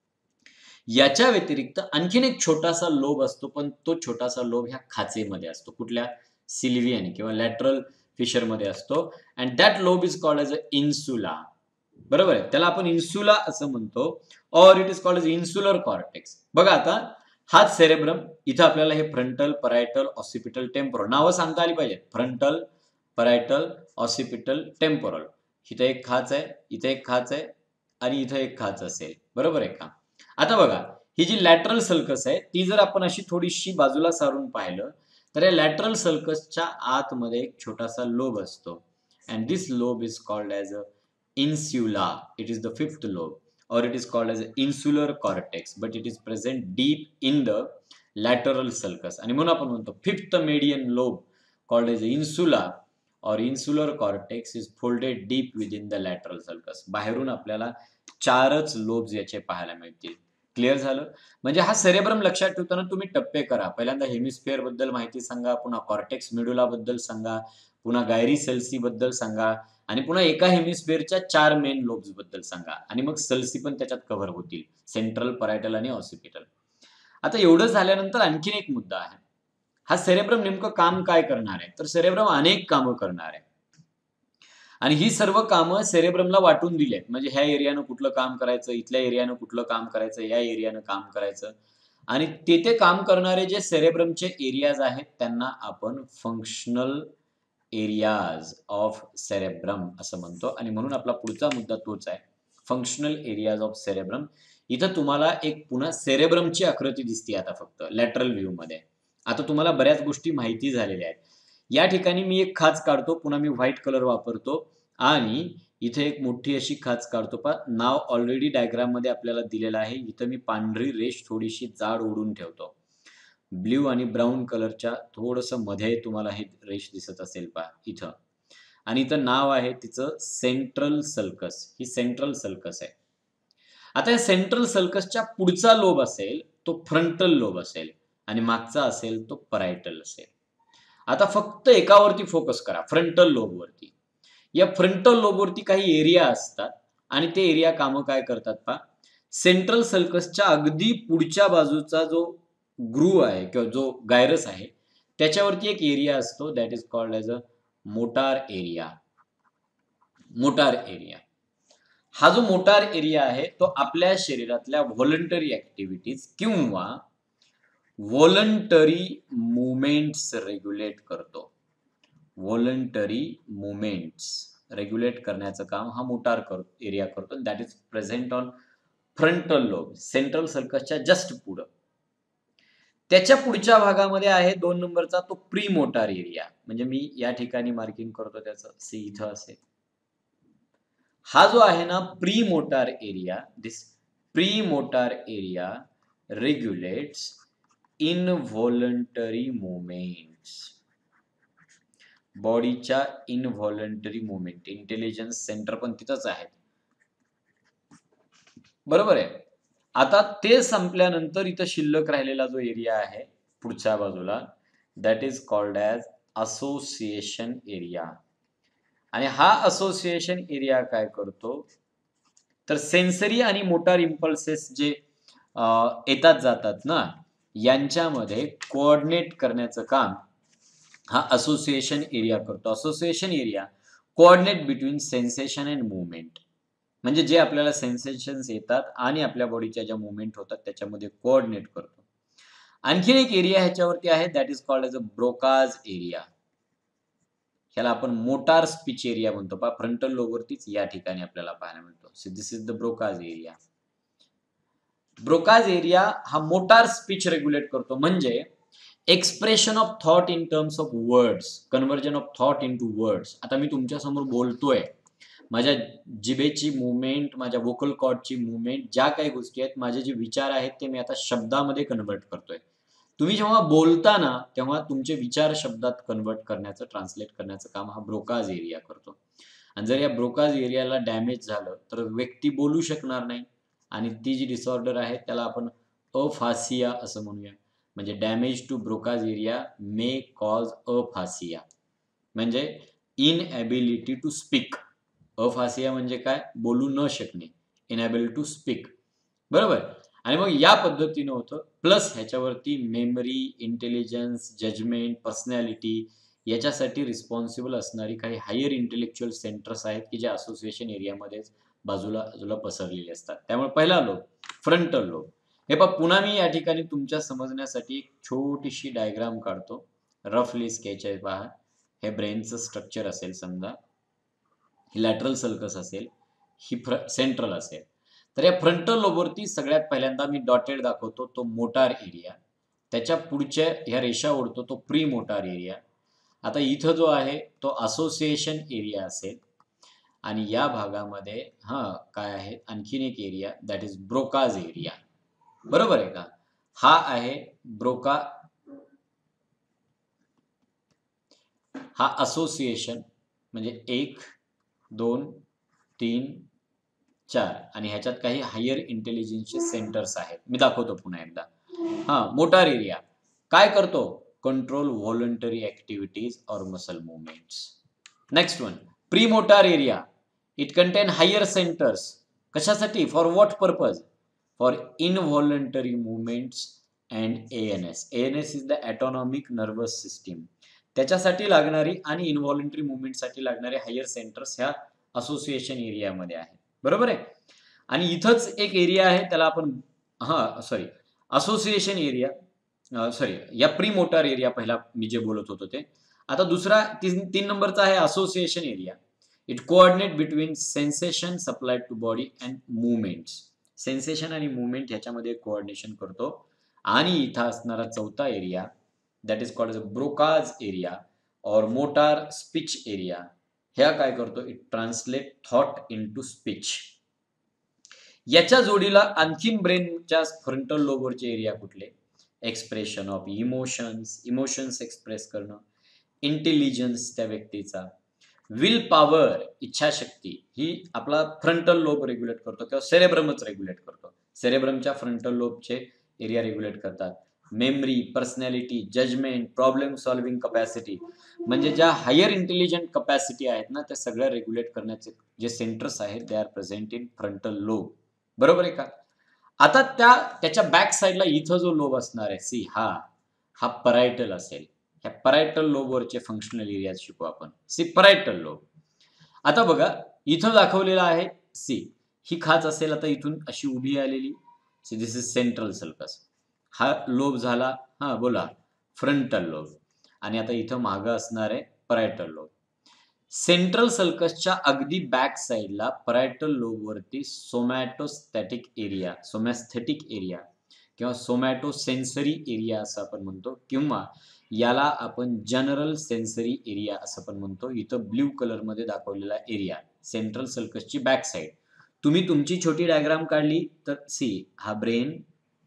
याच्या व्यतिरिक्त आणखीन एक छोटासा लोब असतो, पण तो छोटासा लोब ह्या खाचेमध्ये असतो. कुठल्या? सिल्व्हियन किंवा लॅटरल फिशर मध्ये असतो. And that lobe is called as a insula, बरोबर आहे. त्याला आपण इन्सुला असं म्हणतो, or it is called as insular cortex. बघा आता हाच सेरेब्रम, इथं आपल्याला हे फ्रंटल, परायटल, ऑसिपिटल, टेम्पोरल नावं सांगता आली पाहिजेत. Frontal, parietal, occipital, temporal. इथं एक खाच आहे, इथे एक खाच आहे, आणि इथं एक खाच असेल, बरोबर आहे का. आता बघा, ही जी लॅटरल सल्कस आहे, ती जर आपण अशी थोडीशी बाजूला सारून पाहिलं, तर या लॅटरल सल्कसच्या आतमध्ये एक छोटासा लोब असतो. And this lobe is called as a insula. It is the fifth lobe, or it is called as insular cortex, but it is present deep in the lateral sulcus. आणि म्हणून आपण म्हणतो fifth median lobe called as insula or insular cortex is folded deep within the lateral sulcus. बाहेरून आपल्याला चारच lobes याचे पाहायला मिळतील. क्लिअर झालं. म्हणजे हा सेरेब्रम लक्षात ठेवताना तुम्ही टप्पे करा. पहिल्यांदा हेमिस्फिअर बद्दल माहिती सांगा, पुन्हा कॉर्टेक्स मेडुला बद्दल सांगा, पुन्हा गायरी सेल्सी बद्दल सांगा, आणि पुन्हा एका हेमिस्फिअरच्या चार मेन लोब्स बद्दल सांगा आणि मग सल्सी पण त्याच्यात कव्हर होतील, सेंट्रल, परायटल आणि ऑसिपिटल. आता एवढं झाल्यानंतर आणखीन एक मुद्दा आहे. हा सेरेब्रम नेमकं काम काय करणार आहे? तर सेरेब्रम अनेक कामं करणार आहे आणि ही सर्व कामं सेरेब्रमला वाटून दिली आहेत. म्हणजे ह्या एरियानं कुठलं काम करायचं, इथल्या एरियानं कुठलं काम करायचं, या एरियानं काम करायचं आणि ते ते काम करणारे जे सेरेब्रमचे एरियाज आहेत त्यांना आपण फंक्शनल एरियाज ऑफ सेरेब्रम असं म्हणतो आणि म्हणून आपला पुढचा मुद्दा तोच आहे, फंक्शनल एरियाज ऑफ सेरेब्रम. इथं तुम्हाला एक पुन्हा सेरेब्रमची आकृती दिसते आता फक्त लॅटरल व्ह्यूमध्ये. आता तुम्हाला बऱ्याच गोष्टी माहिती झालेल्या आहेत. या ठिकाणी मी एक खाच काढतो, पुन्हा मी व्हाईट कलर वापरतो आणि इथे एक मोठी अशी खाच काढतो. पहा, नाव ऑलरेडी डायग्राममध्ये आपल्याला दिलेलं आहे. इथं मी पांढरी रेष थोडीशी जाड ओढून ठेवतो. ब्ल्यू आणि ब्राऊन कलरच्या थोडंसं मध्ये तुम्हाला हे रेष दिसत असेल पहा इथं. आणि इथं नाव आहे तिचं सेंट्रल सल्कस. ही सेंट्रल सल्कस आहे. आता या सेंट्रल सल्कसच्या पुढचा लोब असेल तो फ्रंटल लोब असेल आणि मागचा असेल तो परायटल असेल. आता फक्त एकावरती फोकस करा, फ्रंटल लोबवरती. या फ्रंटल लोबवरती काही एरिया असतात आणि ते एरिया कामं काय करतात पहा. सेंट्रल सल्कसच्या अगदी पुढच्या बाजूचा जो ग्रू आहे किंवा जो गायरस आहे त्याच्यावरती एक एरिया असतो, that is called as a motor area. Motor area हा जो मोटार एरिया आहे तो आपल्या शरीरातल्या व्हॉलंटरी ऍक्टिव्हिटीज किंवा व्हॉलंटरी मुवमेंट्स रेग्युलेट करतो. व्हॉलंटरी मुवमेंट्स रेग्युलेट करण्याचं काम हा मोटार एरिया करतो. That is present on frontal lobe, central सर्कसच्या जस्ट पुढं. त्याच्या पुढच्या भागामध्ये आहे दोन नंबरचा तो प्री मोटार एरिया. म्हणजे मी या ठिकाणी मार्किंग करतो त्याचं, सी इथं असेल. हा जो आहे ना pre motor area, this pre motor area regulates involuntary movements. बॉडीच्या इनव्हॉलंटरी मुवमेंट. इंटेलिजन्स सेंटर पण तिथंच आहे, बरोबर आहे. आता ते संपल्यानंतर इथं शिल्लक राहिलेला जो एरिया आहे पुढच्या बाजूला, that is called as association area. आणि हा असोसिएशन एरिया काय करतो तर सेन्सरी आणि मोटार इम्पल्सेस जे येतात जातात ना यांच्यामध्ये कोऑर्डिनेट करण्याचं काम हा असोसिएशन एरिया करतो. Association area coordinate between sensation and movement. म्हणजे जे आपल्याला सेन्सेशन्स येतात आणि आपल्या बॉडीच्या ज्या मुवमेंट होतात त्याच्यामध्ये कोऑर्डिनेट करतो. आणखीन एक एरिया ह्याच्यावरती आहे, that is called as a Broca's area. ह्याला आपण मोटार स्पीच एरिया म्हणतो. पहा फ्रंटल लोबवरतीच या ठिकाणी आपल्याला पाहायला मिळतो. So this is the Broca's area. Broca's area हा मोटार स्पीच रेग्युलेट करतो. म्हणजे expression of thought in terms of words, conversion of thought into words. आता मी तुमच्या समोर बोलतोय, माझ्या जिभेची मुवमेंट, माझ्या वोकल कॉर्डची मुवमेंट, ज्या काही गोष्टी आहेत, माझे जे विचार आहेत ते मी आता शब्दामध्ये कन्व्हर्ट करतोय. तुम्ही जेव्हा बोलता ना तेव्हा तुमचे विचार शब्दात कन्व्हर्ट करण्याचं, ट्रान्सलेट करण्याचं काम हा ब्रोकाज एरिया करतो. आणि जर या ब्रोकाज एरियाला डॅमेज झालं तर व्यक्ती बोलू शकणार नाही आणि ती जी डिसऑर्डर आहे त्याला आपण अफासिया असं म्हणूया. म्हणजे damage to Broca's area may cause aphasia, म्हणजे इनएबिलिटी टू स्पीक. अफासिया म्हणजे काय, बोलू न शकणे, इनएबल टू स्पीक, बरोबर. आणि मग या पद्धतीनं होतं. प्लस ह्याच्यावरती मेमरी, इंटेलिजन्स, जजमेंट, पर्सनॅलिटी याच्यासाठी रिस्पॉन्सिबल असणारी काही हायर इंटेलेक्च्युअल सेंटर्स आहेत की जे असोसिएशन एरियामध्येच बाजूला बाजूला पसरलेले असतात. त्यामुळे पहिला लोब फ्रंटल लोब. हे पहा पुन्हा मी या ठिकाणी तुमच्या समजण्यासाठी एक छोटीशी डायग्राम काढतो, रफली स्केच आहे पहा. हे ब्रेनचं स्ट्रक्चर असेल समजा, ही लॅटरल सल्कस असेल, ही फ्र सेंट्रल असेल. तर या फ्रंटल लोबवरती सगळ्यात पहिल्यांदा मी डॉटेड दाखवतो तो मोटार एरिया. त्याच्या पुढच्या ह्या रेषा ओढतो तो प्री मोटार एरिया. आता इथं जो आहे तो असोसिएशन एरिया असेल आणि या भागामध्ये हा काय आहे आणखीन एक area, that is Broca's area, बरोबर आहे का. हा आहे ब्रोका, हा असोसिएशन म्हणजे एक दोन तीन चार आणि ह्याच्यात काही हायर इंटेलिजन्सचे सेंटर्स आहेत. मी दाखवतो पुन्हा एकदा. हा मोटार एरिया काय करतो, कंट्रोल व्हॉलंटरी ऍक्टिव्हिटीज और muscle movements. Next one premotor area it contain higher centres. कशासाठी? For what purpose? For involuntary movements and A N S. A N S is the autonomic nervous system. त्याच्यासाठी लागणारी आणि इनव्हॉलंटरी मुवमेंटसाठी लागणारे higher centres ह्या association एरियामध्ये आहे. बरोबर आहे. आणि इथंच एक एरिया आहे त्याला आपण हा सॉरी असोसिएशन एरिया सॉरी या प्री मोटार एरिया पहिला मी जे बोलत होतो ते. आता दुसरा तीन तीन नंबरचा आहे association area. It coordinate between sensation supplied to body and movements. Sensation आणि मुवमेंट ह्याच्यामध्ये कोऑर्डिनेशन करतो. आणि इथं असणारा चौथा area that is called Broca's area और मोटार स्पीच एरिया. ह्या काय करतो? It translate thought into speech. याच्या जोडीला आणखीन ब्रेनच्या फ्रंटल लोबवरचे एरिया कुठले? Expression of emotions, emotions express करणं, इंटेलिजन्स त्या व्यक्तीचा, विल पॉवर इच्छाशक्ती ही आपला फ्रंटल लोब रेग्युलेट करतो किंवा सेरेब्रमच रेग्युलेट करतो. सेरेब्रमच्या फ्रंटल लोबचे एरिया रेग्युलेट करतात. Memory, personality, judgement, problem solving capacity म्हणजे ज्या हायर इंटेलिजंट कपॅसिटी आहेत ना त्या सगळ्या रेग्युलेट करण्याचे जे सेंटर्स आहेत they are present in frontal lobe. बरोबर आहे का? आता त्या त्याच्या बॅक साईडला इथं जो लोब असणार आहे सी हा हा परायटल असेल. ह्या परायटल लोबवरचे फंक्शनल एरियाज शिकू आपण. See parietal lobe. आता बघा इथं दाखवलेलं आहे सी ही खाच असेल आता इथून अशी उभी आलेली. See this is central sulcus. हा लोब झाला हा बोला फ्रंटल लोब. आणि आता इथं मागं असणार आहे परायटल लोब. सेंट्रल सल्कसच्या अगदी बॅक साईडला परायटल लोबवरती सोमॅटोस्थेटिक एरिया, सोमॅस्थेटिक एरिया किंवा सोमॅटो सेन्सरी एरिया असं आपण म्हणतो किंवा याला आपण जनरल सेन्सरी एरिया असं पण म्हणतो. इथं ब्ल्यू कलरमध्ये दाखवलेला एरिया सेंट्रल सल्कसची बॅक साईड. तुम्ही तुमची छोटी डायग्राम काढली तर सी हा ब्रेन.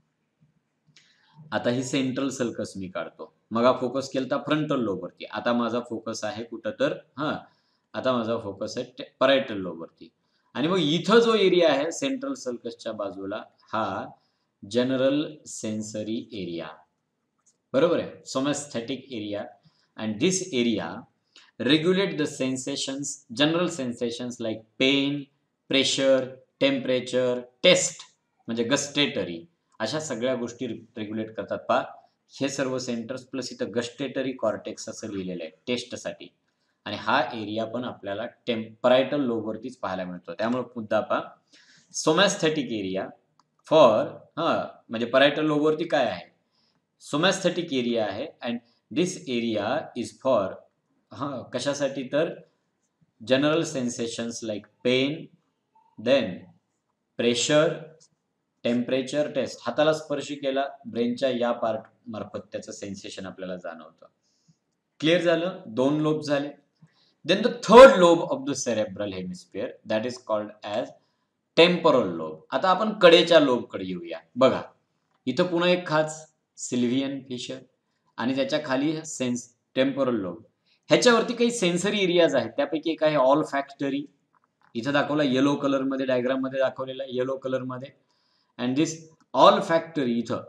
आता ही सेंट्रल सल्कस मी काढतो. मग हा फोकस केलता फ्रंटल लोबवरती. आता माझा फोकस आहे कुठं तर हा आता माझा फोकस आहे परायटल लोबवरती. आणि मग इथं जो एरिया आहे सेंट्रल सल्कसच्या बाजूला हा जनरल सेन्सरी एरिया. बरोबर आहे. Somesthetic area. And this area regulate the sensations, general sensations like pain, pressure, temperature, taste म्हणजे गस्टेटरी अशा सगळ्या गोष्टी रेग्युलेट करतात. पा हे सर्व सेंटर्स प्लस इथं गस्टेटरी कॉर्टेक्स असं लिहिलेलं आहे टेस्टसाठी. आणि हा एरिया पण आपल्याला टेम्परायटल लोबवरतीच पाहायला मिळतो. त्यामुळे मुद्दा पा सोमॅस्थेटिक एरिया फॉर हा म्हणजे परायटल लोबवरती काय आहे? सोमॅस्थेटिक एरिया आहे. And this area is for हा कशासाठी तर general sensations like pain, then pressure, temperature, taste. हाताला स्पर्श केला ब्रेनच्या या पार्ट मार्फत त्याचं सेन्सेशन आपल्याला जाणवतं. क्लिअर झालं? दोन लोब झाले. Then the third lobe of the cerebral hemisphere that is called as temporal lobe. आता आपण कडेच्या लोबकडे येऊया. बघा इथं पुन्हा एक खाच सिल्व्हियन फिशर आणि त्याच्या खाली सेन्स टेम्पोरल लोब. ह्याच्यावरती काही सेन्सरी एरियाज आहेत. त्यापैकी एक आहे ऑल फॅक्टरी. इथं दाखवला येलो कलरमध्ये डायग्राम मध्ये दाखवलेला येलो कलरमध्ये. अँड दिस ऑल फॅक्टरी इथं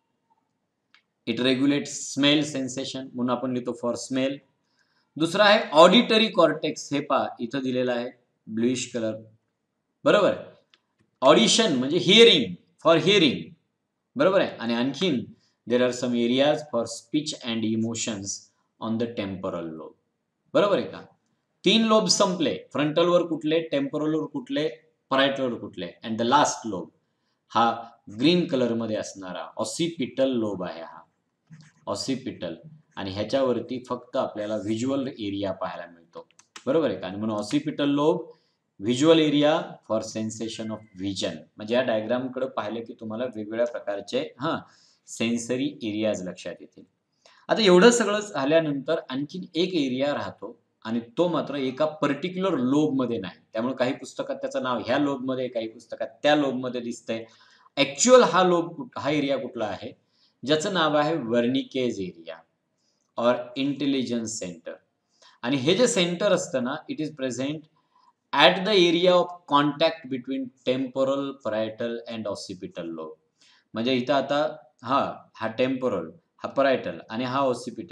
इट रेग्युलेट स्मेल सेन्सेशन म्हणून आपण लिहितो फॉर स्मेल. दुसरा आहे ऑडिटरी कॉर्टेक्स. हे पा इथं दिलेला आहे ब्लूइश कलर. बरोबर. ऑडिशन म्हणजे हिअरिंग फॉर हिअरिंग. बरोबर आहे. आणि आणखीन there are some areas for speech and emotions on the temporal lobe. बरोबर आहे का? तीन लोब संपले. फ्रंटलवर कुठले, टेम्पोरलवर कुठले, परायटलवर कुठले. अँड द लास्ट लोब हा ग्रीन कलरमध्ये असणारा ऑसिपिटल लोब आहे. हा ऑसिपिटल. आणि ह्याच्यावरती फक्त आपल्याला व्हिज्युअल एरिया पाहायला मिळतो. बरोबर आहे का? आणि म्हणून occipital lobe visual area for sensation of vision. म्हणजे या डायग्रामकडे पाहिलं की तुम्हाला वेगवेगळ्या प्रकारचे हा सेन्सरी एरियाज लक्षात येतील. आता एवढं सगळं झाल्यानंतर आणखीन एक एरिया राहतो आणि तो मात्र एका पर्टिक्युलर लोबमध्ये नाही. त्यामुळे काही पुस्तकात त्याचं नाव ह्या लोबमध्ये, काही पुस्तकात त्या लोबमध्ये दिसतंय. ऍक्च्युअल हा लोब हा एरिया कुठला आहे ज्याचं नाव आहे Wernicke's area or intelligence centre. आणि हे जे सेंटर असतं ना it is present at the area of contact between temporal, parietal and occipital lobe. म्हणजे इथं आता हा हा टेम्पोरल, हा परायटल आणि हा ऑसिपिटल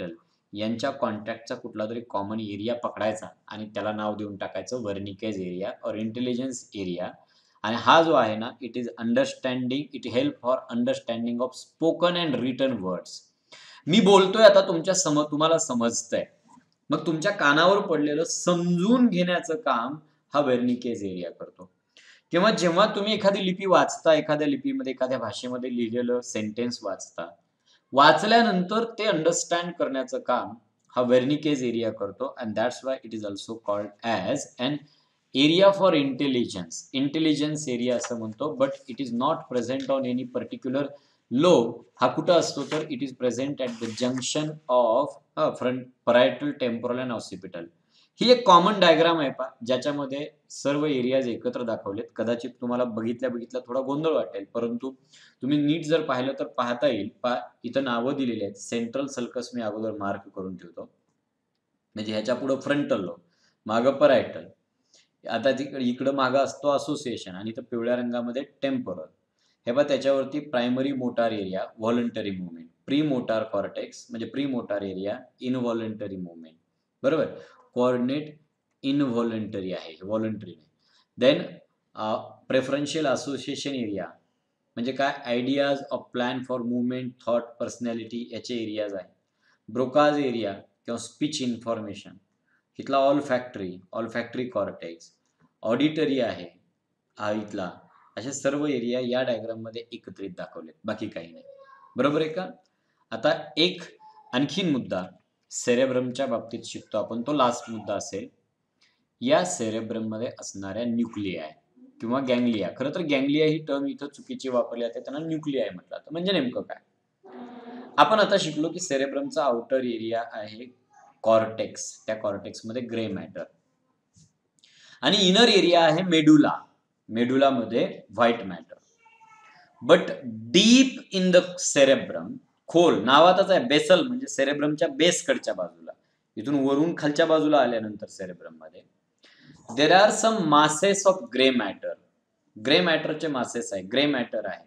यांच्या कॉन्टॅक्टचा कुठला तरी कॉमन एरिया पकडायचा आणि त्याला नाव देऊन टाकायचं Wernicke's area or intelligence area. आणि हा जो आहे ना, it is understanding, it help for understanding of spoken and written words. मी बोलतोय आता तुमच्या सम तुम्हाला समजतंय, मग तुमच्या कानावर पडलेलं समजून घेण्याचं काम हा व्हर्निकेज एरिया करतो. किंवा जेव्हा तुम्ही एखादी लिपी वाचता, एखाद्या लिपीमध्ये एखाद्या भाषेमध्ये लिहिलेलं सेंटेन्स वाचता, वाचल्यानंतर ते अंडरस्टँड करण्याचं काम हा व्हर्निकेज एरिया करतो. And that's why it is also called as an area for intelligence. Intelligence area असं म्हणतो, but it is not present on any particular lobe. हा कुठं असतो तर it is present at the junction of front parietal, temporal and occipital. ही एक common diagram आहे पा, ज्याच्यामध्ये सर्व एरियाज एकत्र दाखवलेत. कदाचित तुम्हाला बघितल्या बघितल्या थोडा गोंधळ वाटेल, परंतु तुम्ही नीट जर पाहिलं तर पाहता येईल. पा इथं नावं दिलेली आहेत. सेंट्रल सल्कस मी अगोदर मार्क करून ठेवतो, म्हणजे ह्याच्या पुढं फ्रंटल लोब, मागं परायटल, आता तिकडे इकडं मागं असतो असोसिएशन, आणि इथं पिवळ्या रंगामध्ये टेम्पोरल. हे बघा त्याच्यावरती primary motor area, voluntary movement, pre motor cortex म्हणजे pre motor area, involuntary movement, बरोबर. कोऑर्डिनेट इनव्हॉलंटरी आहे, व्हॉलंटरी नाही. देन प्रेफरन्शियल असोसिएशन एरिया म्हणजे काय, ideas of plan for movement, thought, personality याचे एरियाज आहे. ब्रोकाज एरिया किंवा स्पीच इन्फॉर्मेशन, इथला olfactory, olfactory cortex, auditory आहे हा इथला. असे सर्व एरिया या डायग्राममध्ये एकत्रित दाखवलेत, बाकी काही नाही, बरोबर आहे का. आता एक आणखीन मुद्दा सेरेब्रमच्या बाबतीत शिकतो आपण, तो लास्ट मुद्दा असेल. या सेरेब्रममध्ये असणाऱ्या न्यूक्लियाय किंवा गँग्लिया, खरं तर गँग्लिया ही टर्म इथं चुकीची वापरली जाते, त्यांना न्यूक्लियाय म्हटलं जातं. म्हणजे नेमकं काय, आपण आता शिकलो की सेरेब्रमचा आउटर एरिया आहे कॉर्टेक्स, त्या कॉर्टेक्समध्ये ग्रे मॅटर, आणि इनर एरिया आहे मेडुला, मेडुलामध्ये white matter. But deep in the cerebrum, खोल, नावातच आहे बेसल, म्हणजे सेरेब्रमच्या बेसकडच्या बाजूला, इथून वरून खालच्या बाजूला आल्यानंतर सेरेब्रम मध्ये there are some masses of grey matter. Grey मॅटरचे मासेस आहे, ग्रे मॅटर आहे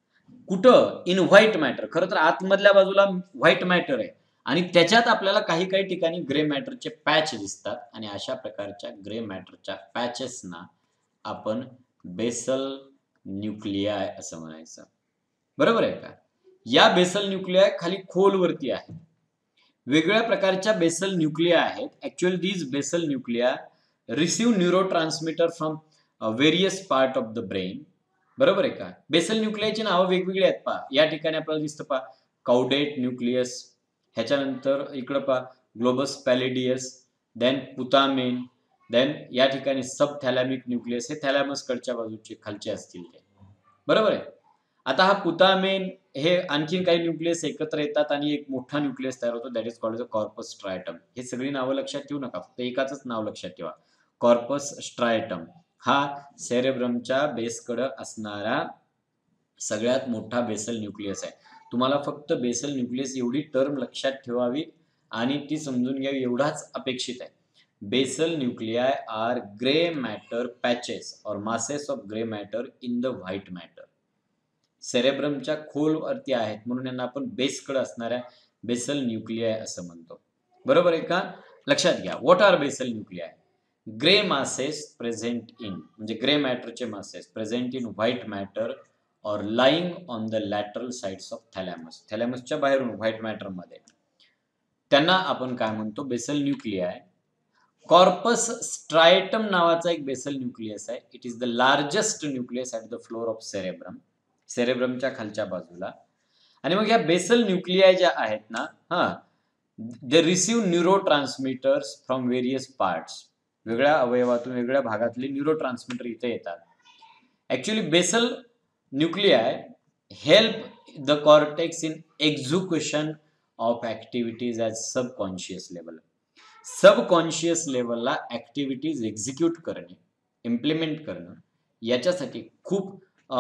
कुठं, इन व्हाईट मॅटर. खरं तर आतमधल्या बाजूला व्हाईट मॅटर आहे, आणि त्याच्यात आपल्याला काही काही ठिकाणी ग्रे मॅटरचे पॅच दिसतात, आणि अशा प्रकारच्या ग्रे मॅटरच्या पॅचेसना आपण बेसल न्यूक्लियाय असं म्हणायचं, बरोबर आहे का. या बेसल न्यूक्लियाय खाली खोलवरती आहे. वेगवेगळ्या प्रकारच्या बेसल न्यूक्लिया आहेत. Actually these basal nuclei receive neurotransmitter from various part of the brain, बरोबर आहे का. बेसल न्यूक्लियाची नावं वेगवेगळी आहेत पा. या ठिकाणी आपल्याला दिसतं पा काउडेट न्यूक्लियस, ह्याच्यानंतर इकडं पा globus pallidus, then putamen, then या ठिकाणी सब थॅलॅमिक न्यूक्लियस, हे थॅलॅमस कडच्या बाजूचे खालचे असतील ते, बरोबर आहे. आता हा पुतामेन, हे आणखीन काही न्यूक्लियस एकत्र येतात आणि एक मोठा न्यूक्लियस तयार होतो, that is called the corpus striatum. हे सगळी नावं लक्षात ठेवू नका, फक्त एकाच नाव लक्षात ठेवा, कॉर्पस स्ट्रायटम. हा सेरेब्रमच्या बेसकडं असणारा सगळ्यात मोठा बेसल न्यूक्लियस आहे. तुम्हाला फक्त बेसल न्यूक्लियस एवढी टर्म लक्षात ठेवावी आणि ती समजून घ्यावी एवढाच अपेक्षित आहे. Basal nuclei are grey matter patches or masses of grey matter in the white matter. सेरेब्रमच्या खोलवरती आहेत म्हणून यांना आपण बेसकडे असणाऱ्या बेसल न्यूक्लियाय असं म्हणतो, बरोबर आहे का. लक्षात घ्या, what are basal nuclei. Grey masses present in, म्हणजे ग्रे मॅटरचे masses present in white matter or lying on the lateral sides of thalamus. थॅलॅमसच्या बाहेरून व्हाईट मॅटर मध्ये, त्यांना आपण काय म्हणतो, बेसल न्यूक्लियाय. कॉर्पस स्ट्रायटम नावाचा एक बेसल न्यूक्लियस आहे. It is the largest nucleus at the floor of cerebrum, सेरेब्रमच्या खालच्या बाजूला. आणि मग या बेसल न्यूक्लियाय ज्या आहेत ना, हा they receive neurotransmitters from various parts. वेगळ्या अवयवातून वेगळ्या भागातले न्यूरो ट्रान्समीटर इथे येतात. Actually basal nuclei help the cortex in execution of activities at subconscious level. Subconscious लेवलला ऍक्टिव्हिटीज एक्झिक्यूट करणे, इम्प्लिमेंट करणं, याच्यासाठी खूप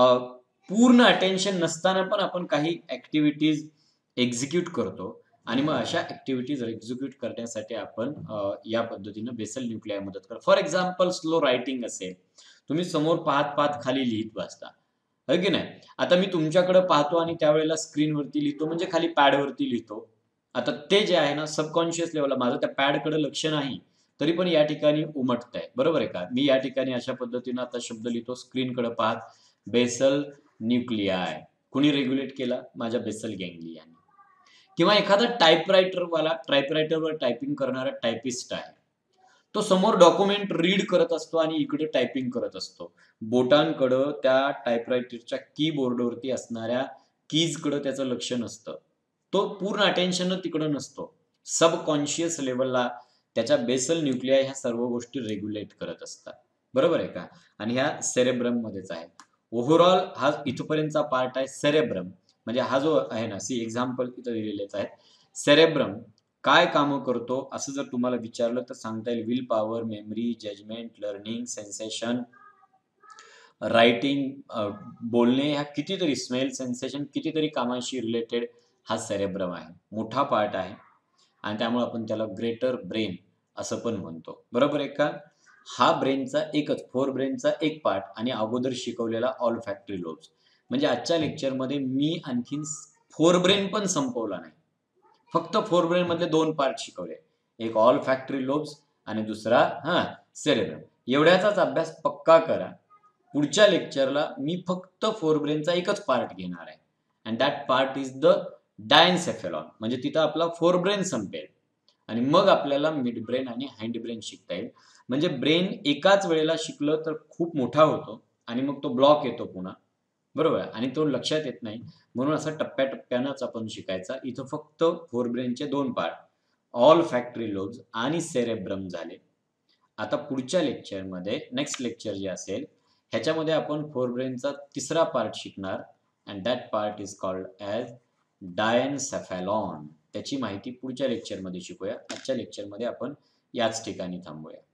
पूर्ण अटेन्शन नसताना पण आपण काही ऍक्टिव्हिटीज एक्झिक्यूट करतो, आणि मग अशा ऍक्टिव्हिटीज एक्झिक्यूट करण्यासाठी आपण या पद्धतीनं बेसल न्यूक्लियाय मदत करतो. फॉर एक्झाम्पल स्लो रायटिंग असेल, तुम्ही समोर पाहत पाहत खाली लिहित बसता, है की नाही. आता मी तुमच्याकडे पाहतो आणि त्यावेळेला स्क्रीनवरती लिहितो, म्हणजे खाली पॅडवरती लिहितो, आता ते जे आहे ना सबकॉन्शियस लेवलला माझं त्या पॅडकडे लक्ष नाही, तरी पण या ठिकाणी उमटतंय. बरोबर आहे का? मी या ठिकाणी अशा पद्धतीनं आता शब्द लिहितो स्क्रीनकडे पाहत. Basel nuclei. कुणी रेग्युलेट केला? माझ्या बेसल गॅंग्लियाने. किंवा एखादा टाइपरायटरवाला टाइपरायटरवर टायपिंग करणारा टायपिस्ट आहे. तो समोर डॉक्युमेंट रीड करत असतो आणि इकडे टायपिंग करत असतो. बोटांकडं त्या टाइपरायटरच्या कीबोर्डवरती असणाऱ्या कीजकडं त्याचं लक्ष नसतं. तो पूर्ण अटेन्शन तिकडं नसतो. सबकॉन्शियस लेव्हलला त्याच्या बेसल न्यूक्लियाय ह्या सर्व गोष्टी रेग्युलेट करत असतात. बरोबर आहे का? आणि ह्या सेरेब्रममध्येच आहे. ओव्हरऑल हा इथपर्यंतचा पार्ट आहे सेरेब्रम. म्हणजे हा जो आहे ना, सी एक्झाम्पल इथं दिलेलेच आहे. सेरेब्रम काय कामं करतो असं जर तुम्हाला विचारलं तर सांगता येईल willpower, memory, judgement, learning, sensation, writing, बोलणे, ह्या कितीतरी स्मेल, सेन्सेशन, कितीतरी कामांशी रिलेटेड हा सेरेब्रम आहे. मोठा पार्ट आहे आणि त्यामुळे आपण त्याला ग्रेटर ब्रेन असं पण म्हणतो. बरोबर आहे का? हा ब्रेनचा एकच फोर ब्रेनचा एक पार्ट आणि अगोदर शिकवलेला ऑल फॅक्टरी लोब्स. म्हणजे आजच्या लेक्चरमध्ये मी आणखीन फोर ब्रेन पण संपवला नाही. फक्त फोर ब्रेन मधले दोन पार्ट शिकवले. एक ऑल फॅक्टरी लोब्स आणि दुसरा हा सेरेब्रम. एवढ्याचाच अभ्यास पक्का करा. पुढच्या लेक्चरला मी फक्त फोर ब्रेनचा एकच पार्ट घेणार आहे. And that part is the diencephalon. म्हणजे तिथं आपला फोर ब्रेन संपेल आणि मग आपल्याला मिड ब्रेन आणि हँड ब्रेन शिकता येईल. म्हणजे ब्रेन एकाच वेळेला शिकलं तर खूप मोठा होतो आणि मग तो ब्लॉक येतो पुन्हा. बरोबर आहे? आणि तो लक्षात येत नाही. म्हणून असं टप्प्याटप्प्यानंच आपण शिकायचा. इथं फक्त फोर ब्रेनचे दोन पार्ट ऑल फॅक्टरी लोब्स आणि सेरेब्रम झाले. आता पुढच्या लेक्चरमध्ये नेक्स्ट लेक्चर जे असेल ह्याच्यामध्ये आपण फोर ब्रेनचा तिसरा पार्ट शिकणार and that part is called as diencephalon. त्याची माहिती पुढच्या लेक्चरमध्ये शिकूया. आजच्या लेक्चरमध्ये आपण याच ठिकाणी थांबूया.